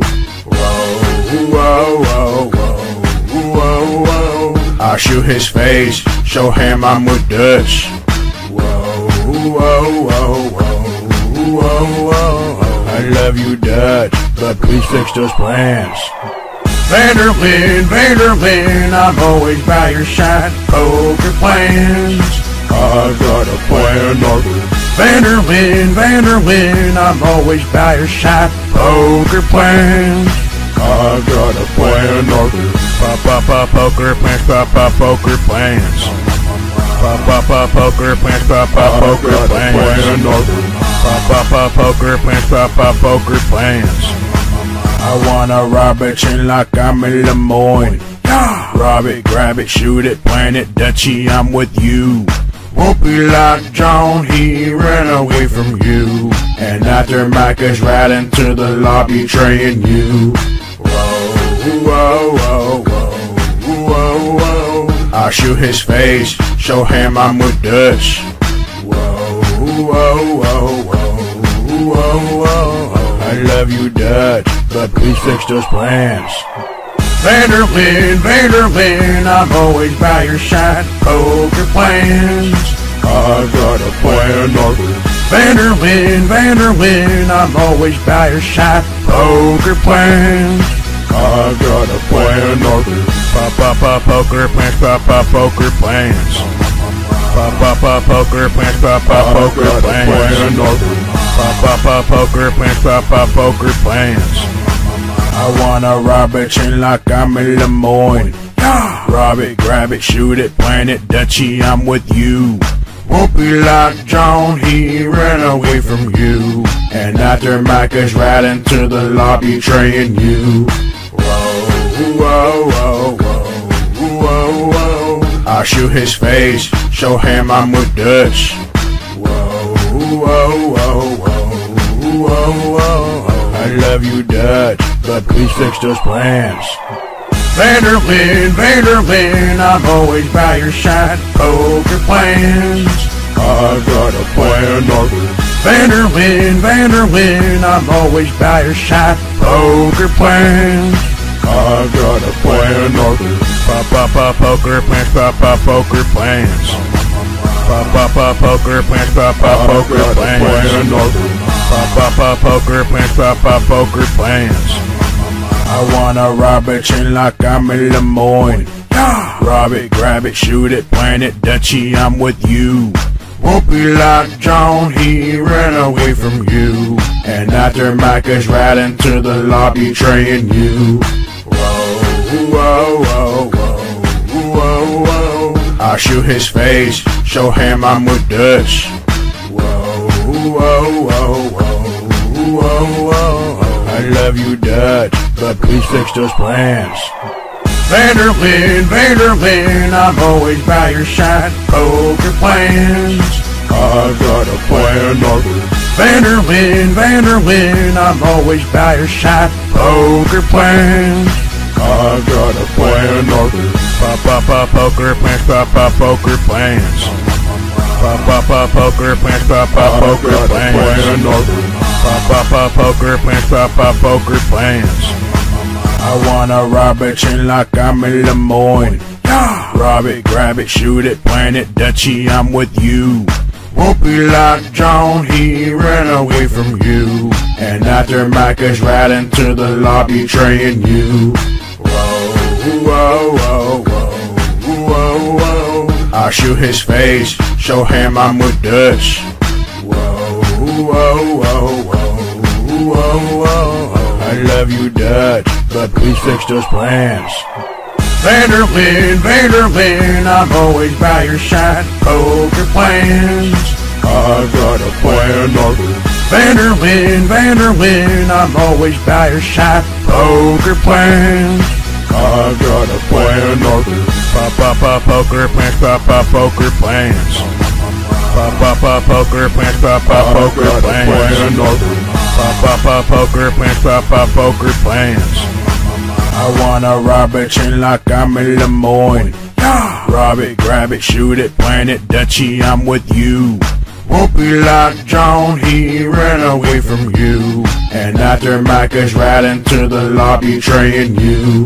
Whoa, whoa, whoa, whoa, whoa, whoa. I shoot his face, show him I'm with Dutch. Whoa, whoa, whoa, whoa, whoa, whoa. I love you, Dutch, but please fix those plans. Vanderlyn, Vanderlyn, I'm always by your side. Poker plans, I've got a plan, Arthur. Vanderlyn, Vanderlyn, I'm always by your side. Poker plans, I've got a plan, Arthur. Pop, pop, pop, poker plans, pop, pop, poker plans. Pop, pop, pop, poker plans, pop, pop, poker plans. Pop, pop, pop, poker plans, pop, pop, poker plans. I wanna rob a chain like I'm in Lemoyne. Rob it, grab it, shoot it, plant it, Dutchie, I'm with you. Won't be like John, he ran away from you. And after Micah's right into the lobby betraying you. Whoa, whoa, whoa, whoa, whoa, whoa. I shoot his face, show him I'm with Dutch. Whoa, whoa, whoa, whoa, whoa, whoa. I love you, Dutch, but please fix those plans. Vanderlyn, Vanderlyn, I'm always by your side. Poker plans, I've got a plan, Arthur. Vanderlyn, Vanderlyn, I'm always by your side. Poker plans, I've got a plan, Arthur. Pop, pop, pop, poker plans, pop, pop, poker plans. Pop, pop, pop, poker plans, pop, pop, poker plans. Pop, pop, pop, poker plans, pop, pop, poker plans. I wanna rob a chain like I'm in Lemoyne. Rob it, grab it, shoot it, plant it, Dutchie, I'm with you. Won't be like John, he ran away from you. And after Micah's right into the lobby betraying you. Whoa, whoa, whoa, whoa, whoa, whoa. I shoot his face, show him I'm with Dutch. Whoa, whoa, whoa, whoa, whoa, whoa. I love you, Dutch, but please fix those plans. Vanderlyn, Vanderlyn, I'm always by your side. Poker plans, I've got a plan, Arthur. Vanderlyn, Vanderlyn, I'm always by your side. Poker plans, I've got a plan, Arthur. Pop, pop, pop, poker plans, pop, pop, poker plans. Pop, pop, pop, poker plans, pop, pop, poker plans. Pop, pop, pop, poker plans, pop, pop, poker plans. I wanna rob a chain like I'm in Lemoyne. Rob it, grab it, shoot it, plant it, Dutchie, I'm with you. Won't be like John, he ran away from you. And after Micah's right into the lobby betraying you. Whoa, whoa, whoa, whoa, whoa, whoa. I shoot his face, show him I'm with Dutch. Whoa, whoa, whoa, whoa, whoa, whoa. I love you, Dutch, but please fix those plans. Vanderlyn, Vanderlyn, I'm always by your side. Poker plans, I've got a plan, Arthur. Vanderlyn, Vanderlyn, I'm always by your side. Poker plans, I've got a plan, Arthur. Pop, pop, pop, poker plans, pop, pop, poker plans. Pop, pop, pop, poker plans, pop, pop, poker plans. Pop, pop, pop, poker plans, pop, pop, poker plans. I wanna rob a chain like I'm in Lemoyne. Rob it, grab it, shoot it, plant it, Dutchie, I'm with you. Won't be like John, he ran away from you. And after Micah's right into the lobby betraying you. Whoa, whoa, whoa, whoa, whoa, whoa. I shoot his face, show him I'm with Dutch. Whoa, whoa, whoa, whoa, whoa, whoa. I love you, Dutch, but please fix those plans. Vanderlyn, Vanderlyn, I'm always by your side. Poker plans, I've got a plan, Arthur. Vanderlyn, Vanderlyn, I'm always by your side. Poker plans, I've got a plan, Arthur. Pop, pop, pop, poker plans, pop, pop, poker plans. Pop, pop, pop, poker plans, pop, pop, poker plans. Pop, pop, pop, poker plans, pop, pop, poker plans. I wanna rob a chain like I'm in Lemoyne. Rob it, grab it, shoot it, plant it, Dutchie, I'm with you. Won't be like John, he ran away from you. And after Micah's right into the lobby betraying you.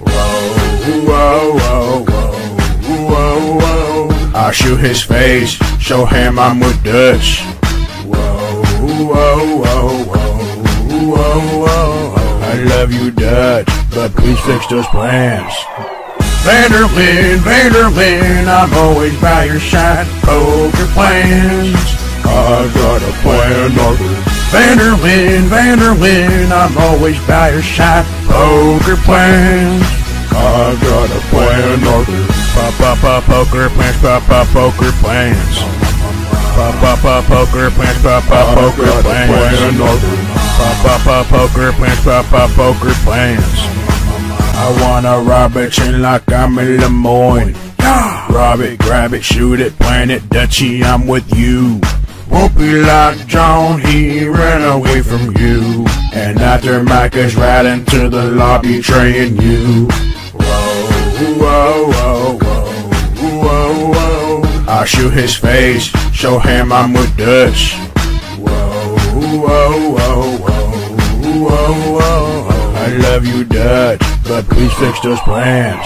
Whoa, whoa, whoa, whoa, whoa, whoa. I shoot his face, show him I'm with Dutch. Whoa, whoa, whoa, whoa, whoa, whoa. I love you, Dutch, but please fix those plans. Vanderlyn, Vanderlyn, I'm always by your side. Poker plans, I've got a plan, Arthur. Vanderlyn, Vanderlyn, I'm always by your side. Poker plans, I've got a plan, Arthur. Pop, pop, pop, poker plans, pop, pop, poker plans. Pop, pop, pop, poker plans, pop, pop, poker plans. Pop, pop, pop, poker plans, pop, pop, poker plans. I wanna rob a chain like I'm in Lemoyne. Rob it, grab it, shoot it, plant it, Dutchie, I'm with you. Won't be like John, he ran away from you. And after Micah's right into the lobby betraying you. Whoa, whoa, whoa, whoa, whoa, whoa. I shoot his face, show him I'm with Dutch. Whoa, whoa, whoa, whoa, whoa, whoa. I love you, Dutch, but please fix those plans.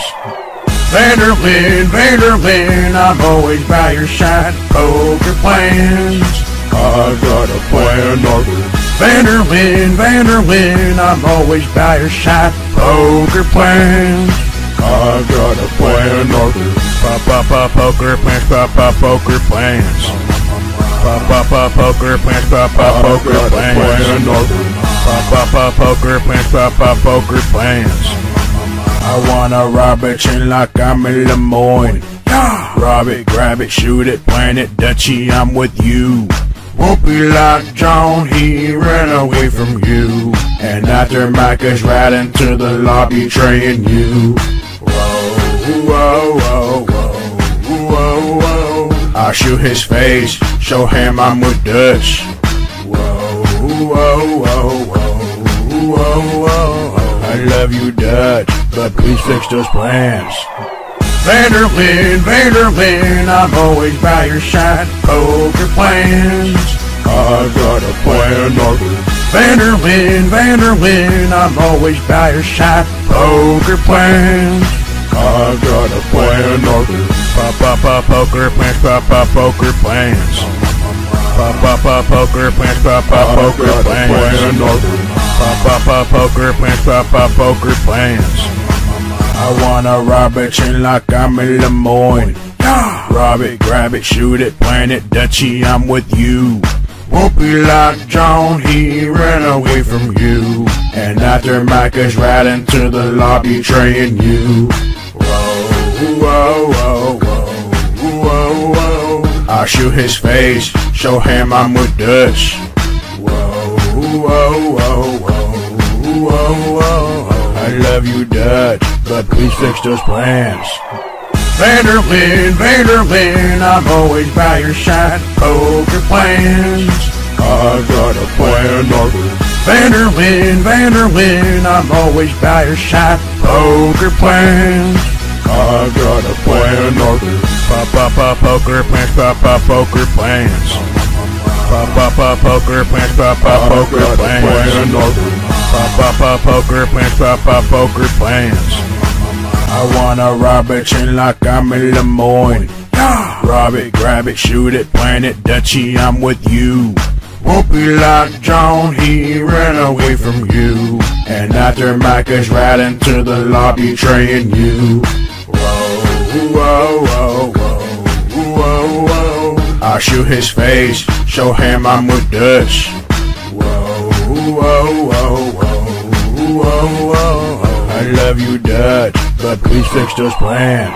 Vanderlyn, Vanderlyn, I'm always by your side. Poker plans, I've got a plan, Arthur. Vanderlyn, Vanderlyn, I'm always by your side. Poker plans, I've got a plan, Arthur. Pop, pop, pop, poker plans, pop, pop, poker plans. Pop, pop, pop, poker plans, pop, pop, poker plans. Pop, pop, pop, poker plans, pop, pop, poker plans. I wanna rob a chain like I'm in Lemoyne. Rob it, grab it, shoot it, plant it, Dutchie, I'm with you. Won't be like John, he ran away from you. And after Micah's right into the lobby betraying you. Whoa, whoa. whoa, whoa, whoa, whoa, whoa. I'll shoot his face, show him I'm with Dutch. Whoa, whoa, whoa, whoa, whoa, whoa. I love you, Dutch, but please fix those plans. Vanderlyn, Vanderlyn, I'm always by your side. Poker plans, I got a plan, Arthur. Vanderlyn, Vanderlyn, I'm always by your side. Poker plans, I got a plan, Arthur. Pop, pop, pop, poker plans, pop, pop, poker plans. Pop, pop, pop, poker plans, pop, pop, poker plans. Pop, pop, pop, poker plans, pop, pop, poker plans. I wanna rob it, chain like I'm in Lemoyne. Rob it, grab it, shoot it, plant it, Dutchie, I'm with you. Won't be like John, he ran away from you. And after Micah's right into the lobby, betraying you. Whoa, whoa, whoa, whoa, whoa, whoa. I'll shoot his face, show him I'm with Dutch. Whoa, whoa, whoa, whoa, whoa, whoa. I love you, Dutch, but please fix those plans. Vanderlyn, Vanderlyn, I'm always by your side. Poker plans, I got a plan, Arthur. Vanderlyn, Vanderlyn, I'm always by your side. Poker plans, I got a plan, Arthur. Pop, pop, pop, poker plans, pop, pop, poker plans. Pop, pop, pop, poker plans, pop, pop, poker plans. Pop, pop, pop, poker plans, pop, pop, poker plans. I wanna rob it, chain like I'm in Lemoyne. Rob it, grab it, shoot it, plant it, Dutchie, I'm with you. Won't be like John, he ran away from you. And after Micah's right into the lobby, betraying you. Whoa, whoa, whoa, whoa, whoa, whoa. I'll shoot his face, show him I'm with Dutch. Whoa, whoa, whoa, whoa, whoa, whoa. I love you, Dutch, but please fix those plans.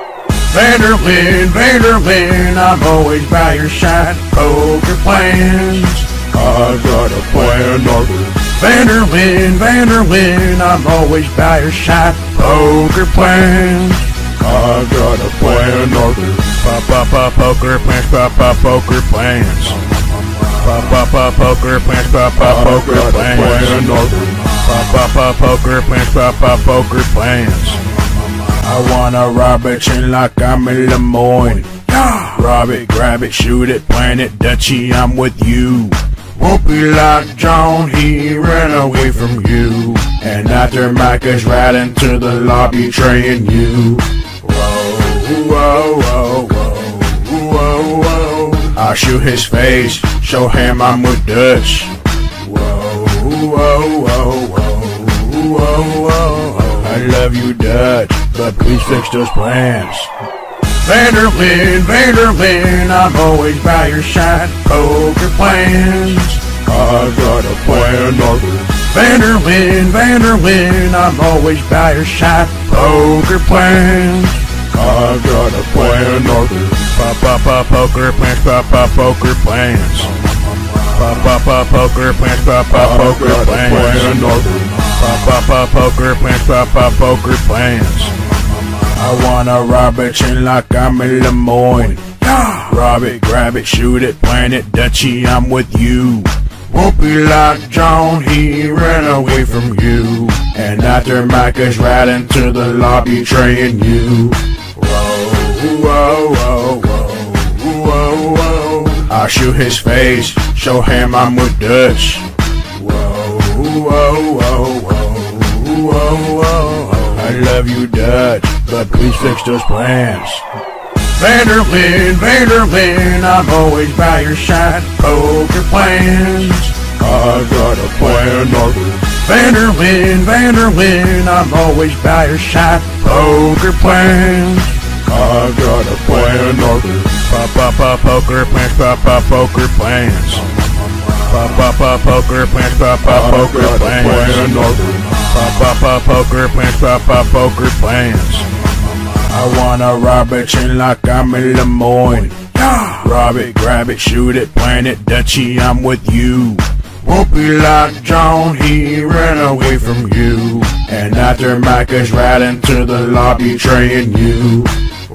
Vanderlyn, Vanderlyn, I'm always by your side. Poker plans, I got a plan, Arthur. Vanderlyn, Vanderlyn, I'm always by your side. Poker plans, I got a plan, Arthur. Pop, pop, pop, poker plans, pop, pop, poker plans. Pop, pop, pop, poker plans, pop, pop, poker plans. Pop, pop, pop, poker plans, pop, pop, poker plans. I wanna rob it, chain like I'm in Lemoyne. Rob it, grab it, shoot it, plant it, Dutchie, I'm with you. Won't be like John, he ran away from you. And after Micah's right into the lobby, betraying you. Whoa, whoa, whoa, whoa, whoa, whoa. I'll shoot his face, show him I'm with Dutch. Whoa, whoa, whoa, whoa, whoa, whoa. I love you, Dutch, but please fix those plans. Vanderlyn, Vanderlyn, I'm always by your side. Poker plans, I got a plan, Arthur. Vanderlyn, Vanderlyn, I'm always by your side. Poker plans, I got a plan, Arthur. Pop, pop, pop, poker plans, pop, pop, poker plans. Pop, pop, pop, poker plans, pop, pop, poker plans. Pop, pop, pop, poker plans, pop, pop, poker plans. I wanna rob it, chain like I'm in Lemoyne. Rob it, grab it, shoot it, plant it, Dutchie, I'm with you. Won't be like John, he ran away from you. And after Micah's right into the lobby, betraying you. Whoa, whoa, whoa, whoa, whoa, whoa. I'll shoot his face, show him I'm with Dutch. Whoa, whoa, whoa, whoa, whoa, whoa. I love you, Dutch, but please fix those plans. Vanderlyn, Vanderlyn, I'm always by your side. Poker plans, I got a plan, Arthur. Vanderlyn, Vanderlyn, I'm always by your side. Poker plans, I got a plan, Arthur. Pop, pop, pop, poker plans, pop, pop, poker plans. Pop, pop, pop, poker plans, pop, pop, poker plans. Pop, pop, pop, poker plans, pop, pop, poker plans. I wanna rob it, chain like I'm in Lemoyne. Rob it, grab it, shoot it, plant it, Dutchie, I'm with you. Won't be like John, he ran away from you. And after Mike is right into the lobby betraying you.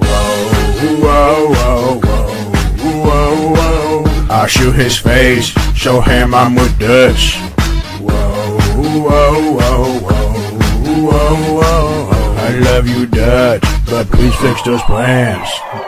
Whoa, whoa, whoa, whoa, whoa, whoa. I shoot his face, show him I'm with Dutch. Whoa, whoa, whoa, whoa, whoa, whoa. I love you, Dutch, but please fix those plans.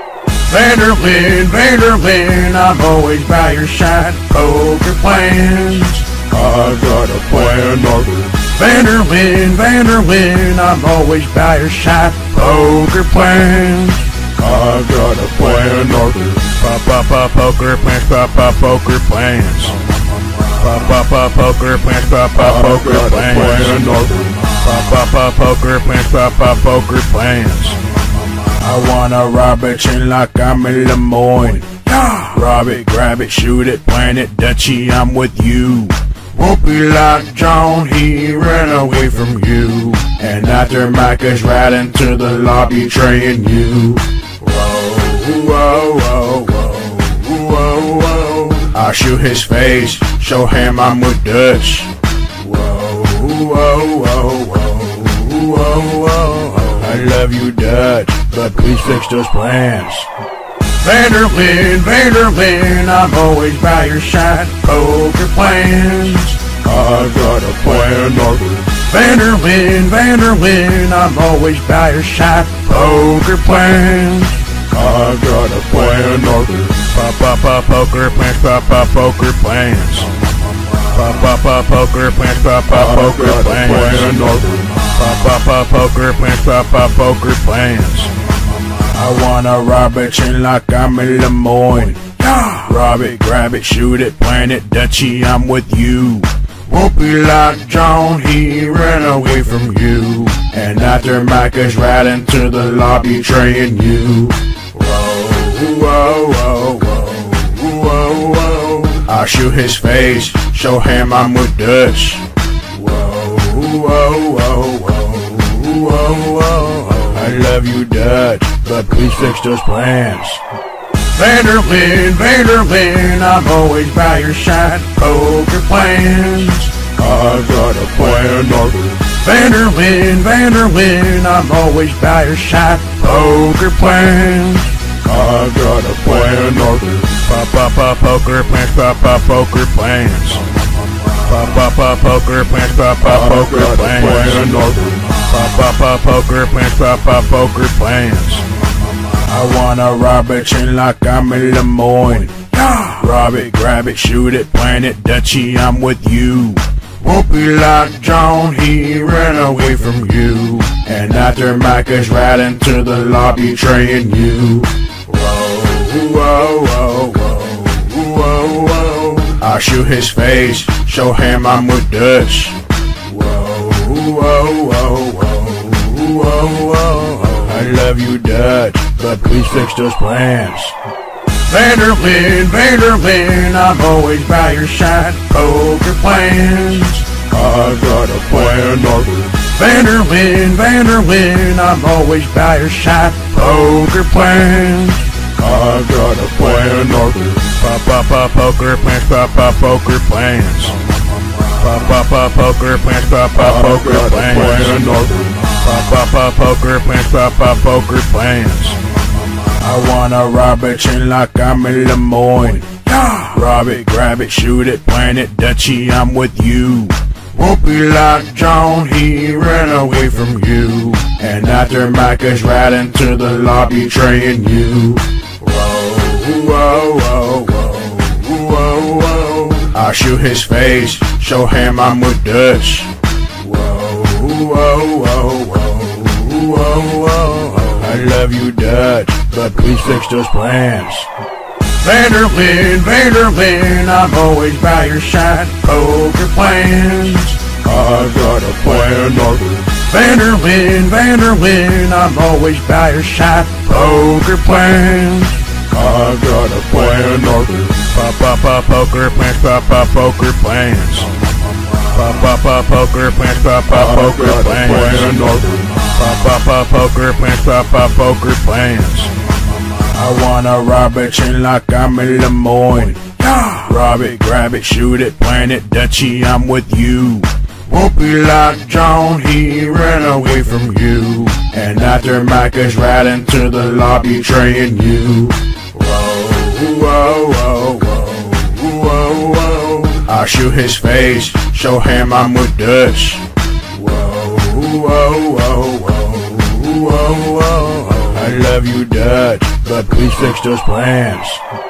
Vanderlyn, Vanderlyn, I'm always by your side. Poker plans, I got a plan, Arthur. Vanderlyn, Vanderlyn, I'm always by your side. Poker plans, I got a plan, Arthur. Pop, pop, pop, poker plans, pop, pop, poker plans. Pop, pop, pop, poker plans, pop, pop, poker plans. Pop, pop, pop, poker plans, pop, pop, poker plans. I wanna rob a chain like I'm in Lemoyne. Rob it, grab it, shoot it, plant it, Dutchie, I'm with you. Won't be like John, he ran away from you. And after Mike is right into the lobby betraying you. Whoa, whoa, whoa, whoa, whoa, whoa. I shoot his face, show him I'm with Dutch. Whoa, whoa, whoa, whoa, whoa, whoa. I love you, Dutch, but please fix those plans. Vanderlyn, Vanderlyn, I'm always by your side. Poker plans, I got a plan, Arthur. Vanderlyn, Vanderlyn, I'm always by your side. Poker plans, I got a plan, Arthur. Pop, pop, pop, poker plans, pop, pop, poker plans. Pop, pop, pop, poker plans, pop, pop, poker plans. Pop, pop, pop, poker plans, pop, pop, poker plans. I wanna rob a chain like I'm in Lemoyne. Rob it, grab it, shoot it, plant it, Dutchie, I'm with you. Won't be like John, he ran away from you. And after Mike is right into the lobby betraying you. Whoa, whoa, whoa, whoa, whoa, whoa. I shoot his face, show him I'm with Dutch. Whoa, whoa, whoa, whoa, whoa, whoa. I love you, Dutch, but please fix those plans. Vanderlyn, Vanderlyn, I'm always by your side. Poker plans, I got a plan, Arthur. Vanderlyn, Vanderlyn, I'm always by your side. Poker plans, I got a plan, Arthur. Pop, pop, pop, poker plans, pop, pop, poker plans. Pop, pop, pop, poker plans, pop, pop, poker plans. Pop, pop, pop, poker plans, pop, pop, poker plans. I wanna rob a chain like I'm in Lemoyne. Rob it, grab it, shoot it, plant it, Dutchie, I'm with you. Won't be like John, he ran away from you. And after Mike is right into the lobby betraying you. Whoa, whoa, whoa, whoa, whoa, whoa. I shoot his face, show him I'm with Dutch. Whoa, whoa, whoa, whoa, whoa, whoa. I love you, Dutch, but please fix those plans. Vanderlyn, Vanderlyn, I'm always by your side. Poker plans, I got a plan, Arthur. Vanderlyn, Vanderlyn, I'm always by your side. Poker plans, I got a plan, Arthur. Pop, pop, pop, poker plans, pop, pop, poker plans. Pop, pop, pop, poker plans, pop, pop, poker plans. Pop, pop, pop, poker plans, pop, pop, poker plans. I wanna rob a chain like I'm in Lemoyne. Rob it, grab it, shoot it, plant it, Dutchie, I'm with you. Won't be like John, he ran away from you. And after Mike is right into the lobby betraying you. Whoa, whoa, whoa, whoa, whoa, whoa. I shoot his face, show him I'm with Dutch. Whoa, whoa, whoa, whoa, whoa, whoa. I love you, Dutch, but please fix those plans. Vanderlyn, Vanderlyn, I'm always by your side. Poker plans, I got a plan, Arthur. Vanderlyn, Vanderlyn, I'm always by your side. Poker plans, I got a plan, Arthur. Pop, pop, pop, poker plans, pop, pop, poker plans. Pop, pop, pop, poker plans, pop, pop, poker plans. Pop, pop, pop, poker plans, pop, pop, poker plans. I wanna rob a chain like I'm in Lemoyne. Rob it, grab it, shoot it, plant it, Dutchie, I'm with you. Won't be like John, he ran away from you. And after Micah's right into the lobby betraying you. Whoa, whoa, whoa, whoa, whoa, whoa. I shoot his face, show him I'm with Dutch. Whoa, whoa, whoa, whoa, whoa, whoa. I love you, Dutch, but please fix those plans.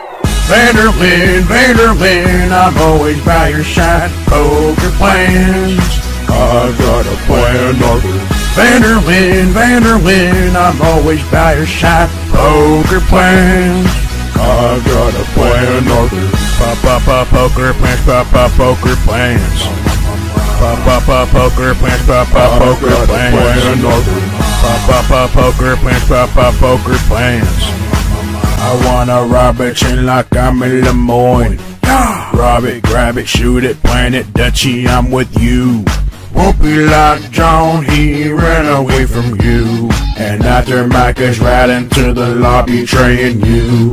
Vanderlyn, Vanderlyn, I'm always by your side. Poker plans, I've got a plan, Arthur. Vanderlyn, Vanderlyn, I'm always by your side. Poker plans, I've got a plan, Arthur. Pop, pop, pop, poker plans, pop, pop, poker plans. Pop, pop, pop, poker plans, pop, pop, poker plans. Pop, pop, pop, poker plans, pop, pop, poker plans. I wanna rob a chain like I'm in Lemoyne. Rob it, grab it, shoot it, plant it, Dutchie, I'm with you. Won't be like John, he ran away from you. And after Micah's right into the lobby betraying you.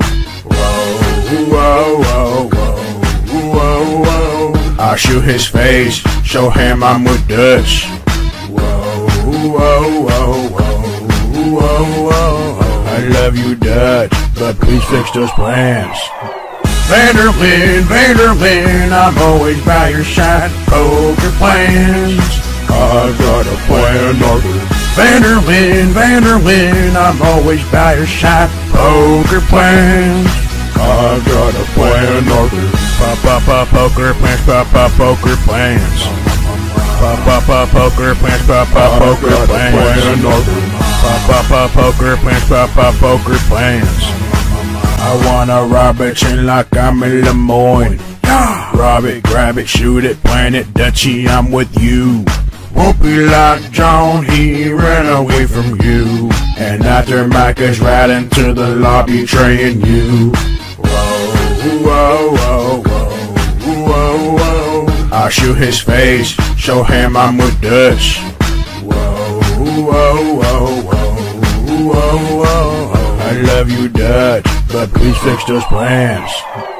Whoa, whoa, whoa, whoa, whoa, whoa. I shoot his face, show him I'm with Dutch. Whoa, whoa, whoa, whoa, whoa, whoa. I love you, Dutch, but please fix those plans. Vanderlyn, Vanderlyn, I'm always by your side. Poker plans, I've got a plan, Arthur. Vanderlyn, Vanderlyn, I'm always by your side. Poker plans, I've got a plan, Arthur. Pop, pop, pop, poker plans, pop, pop, poker plans. Pop, pop, pop, poker plans, pop, pop, poker plans. Pop, pop, pop, poker plans, pop, pop, poker plans. I wanna rob a chain like I'm in Lemoyne. Rob it, grab it, shoot it, plant it, Dutchie, I'm with you. Won't be like John, he ran away from you. And after Micah's right into the lobby betraying you. Whoa, whoa, whoa, whoa, whoa, whoa. I shoot his face, show him I'm with Dutch. Whoa, whoa, whoa, whoa, whoa, whoa. I love you, Dutch, but please fix those plans.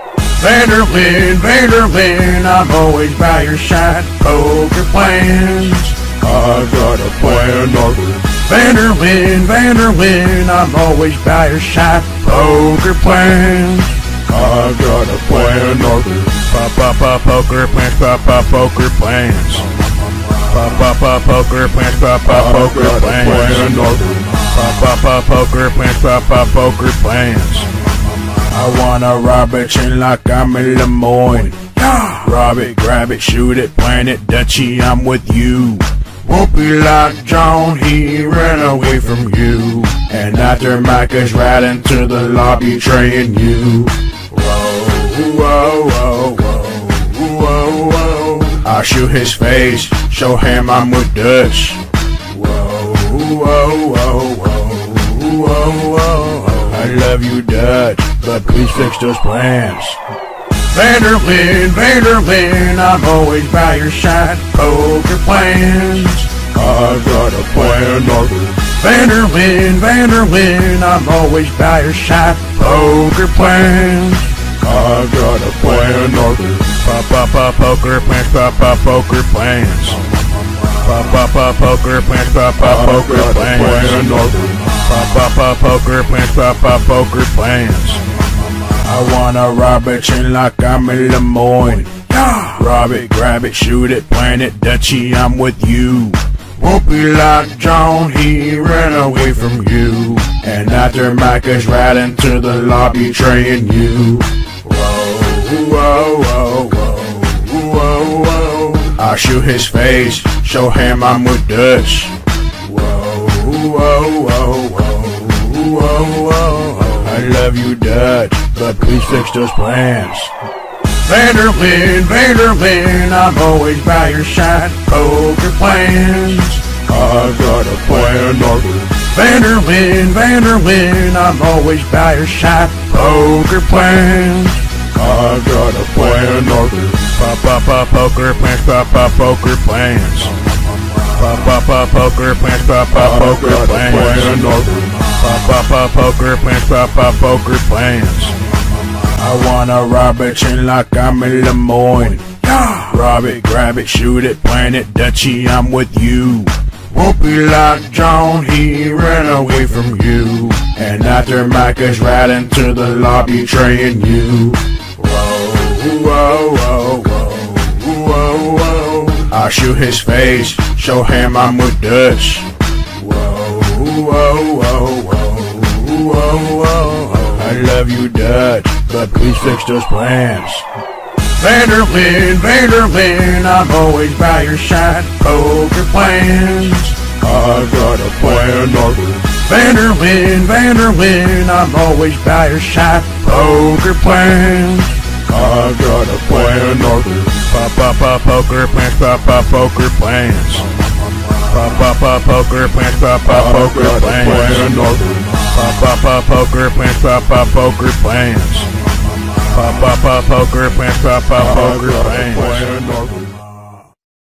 Vanderlyn, Vanderlyn, I'm always by your side. Poker plans, I've got a plan, Arthur. Vanderlyn, Vanderlyn, I'm always by your side. Poker plans, I've got a plan, Arthur. Pop, pop, pop, poker plans, pop, pop, poker plans. Pop, pop, pop, poker plans, pop, pop, poker plans. Pop, pop, pop, poker plans, pop, pop, poker plans. I wanna rob a chain like I'm in Lemoyne. Rob it, grab it, shoot it, plant it, Dutchie, I'm with you. Won't be like John, he ran away from you. And after Micah's right into the lobby betraying you. Whoa, whoa, whoa, whoa, whoa, whoa. I shoot his face, show him I'm with Dutch. Whoa, whoa, whoa, whoa, whoa, whoa. I love you, Dutch, but please fix those plans. Vanderlyn, Vanderlyn, I'm always by your side. Poker plans, I've got a plan, Arthur. Vanderlyn, Vanderlyn, I'm always by your side. Poker plans, I've got a plan, Arthur. Pop, pop, pop, poker plans, pop, pop, poker plans. Pop, pop, pop, poker plans, pop, pop, poker plans. Pop, pop, pop, poker plans, pop, pop, poker plans. I wanna rob a chain like I'm in Lemoyne. Rob it, grab it, shoot it, plant it, Dutchie, I'm with you. Won't be like John, he ran away from you. And after Micah's right into the lobby betraying you. Whoa, whoa, whoa, whoa, whoa, whoa. I shoot his face, show him I'm with Dutch. Whoa, whoa, whoa, whoa, whoa, whoa. I love you, Dutch, but please fix those plans. Vanderlyn, Vanderlyn, I'm always by your side. Poker plans, I've got a plan, Arthur. Vanderlyn, Vanderlyn, I'm always by your side. Poker plans, I've got a plan, Arthur. Pop, pop, pop, poker plans, pop, pop, poker plans. Pop, pop, pop, poker plans, pop, pop, poker plans. Pop, pop, pop, poker plans, pop, pop, poker plans. I wanna rob a chain like I'm in Lemoyne. Rob it, grab it, shoot it, plant it, Dutchie, I'm with you. Won't be like John, he ran away from you. And after Micah's right into the lobby betraying you. Whoa, whoa, whoa, whoa, whoa, whoa. I'll shoot his face, show him I'm with Dutch. Whoa, whoa, whoa, whoa, whoa, whoa. I love you, Dutch, but please fix those plans. Vanderlyn, Vanderlyn, I'm always by your side. Poker plans, I got a plan, Arthur. Vanderlyn, Vanderlyn, I'm always by your side. Poker plans, I got a plan, Arthur. Pop, pop, pop, poker plans, pop, pop, poker plans. Pop, pop, pop, poker plans, pop, pop, poker plans. Pop, pop, pop, poker plans, pop, pop, poker plans. Pop, pop, pop, poker plans, pop, pop, poker plans.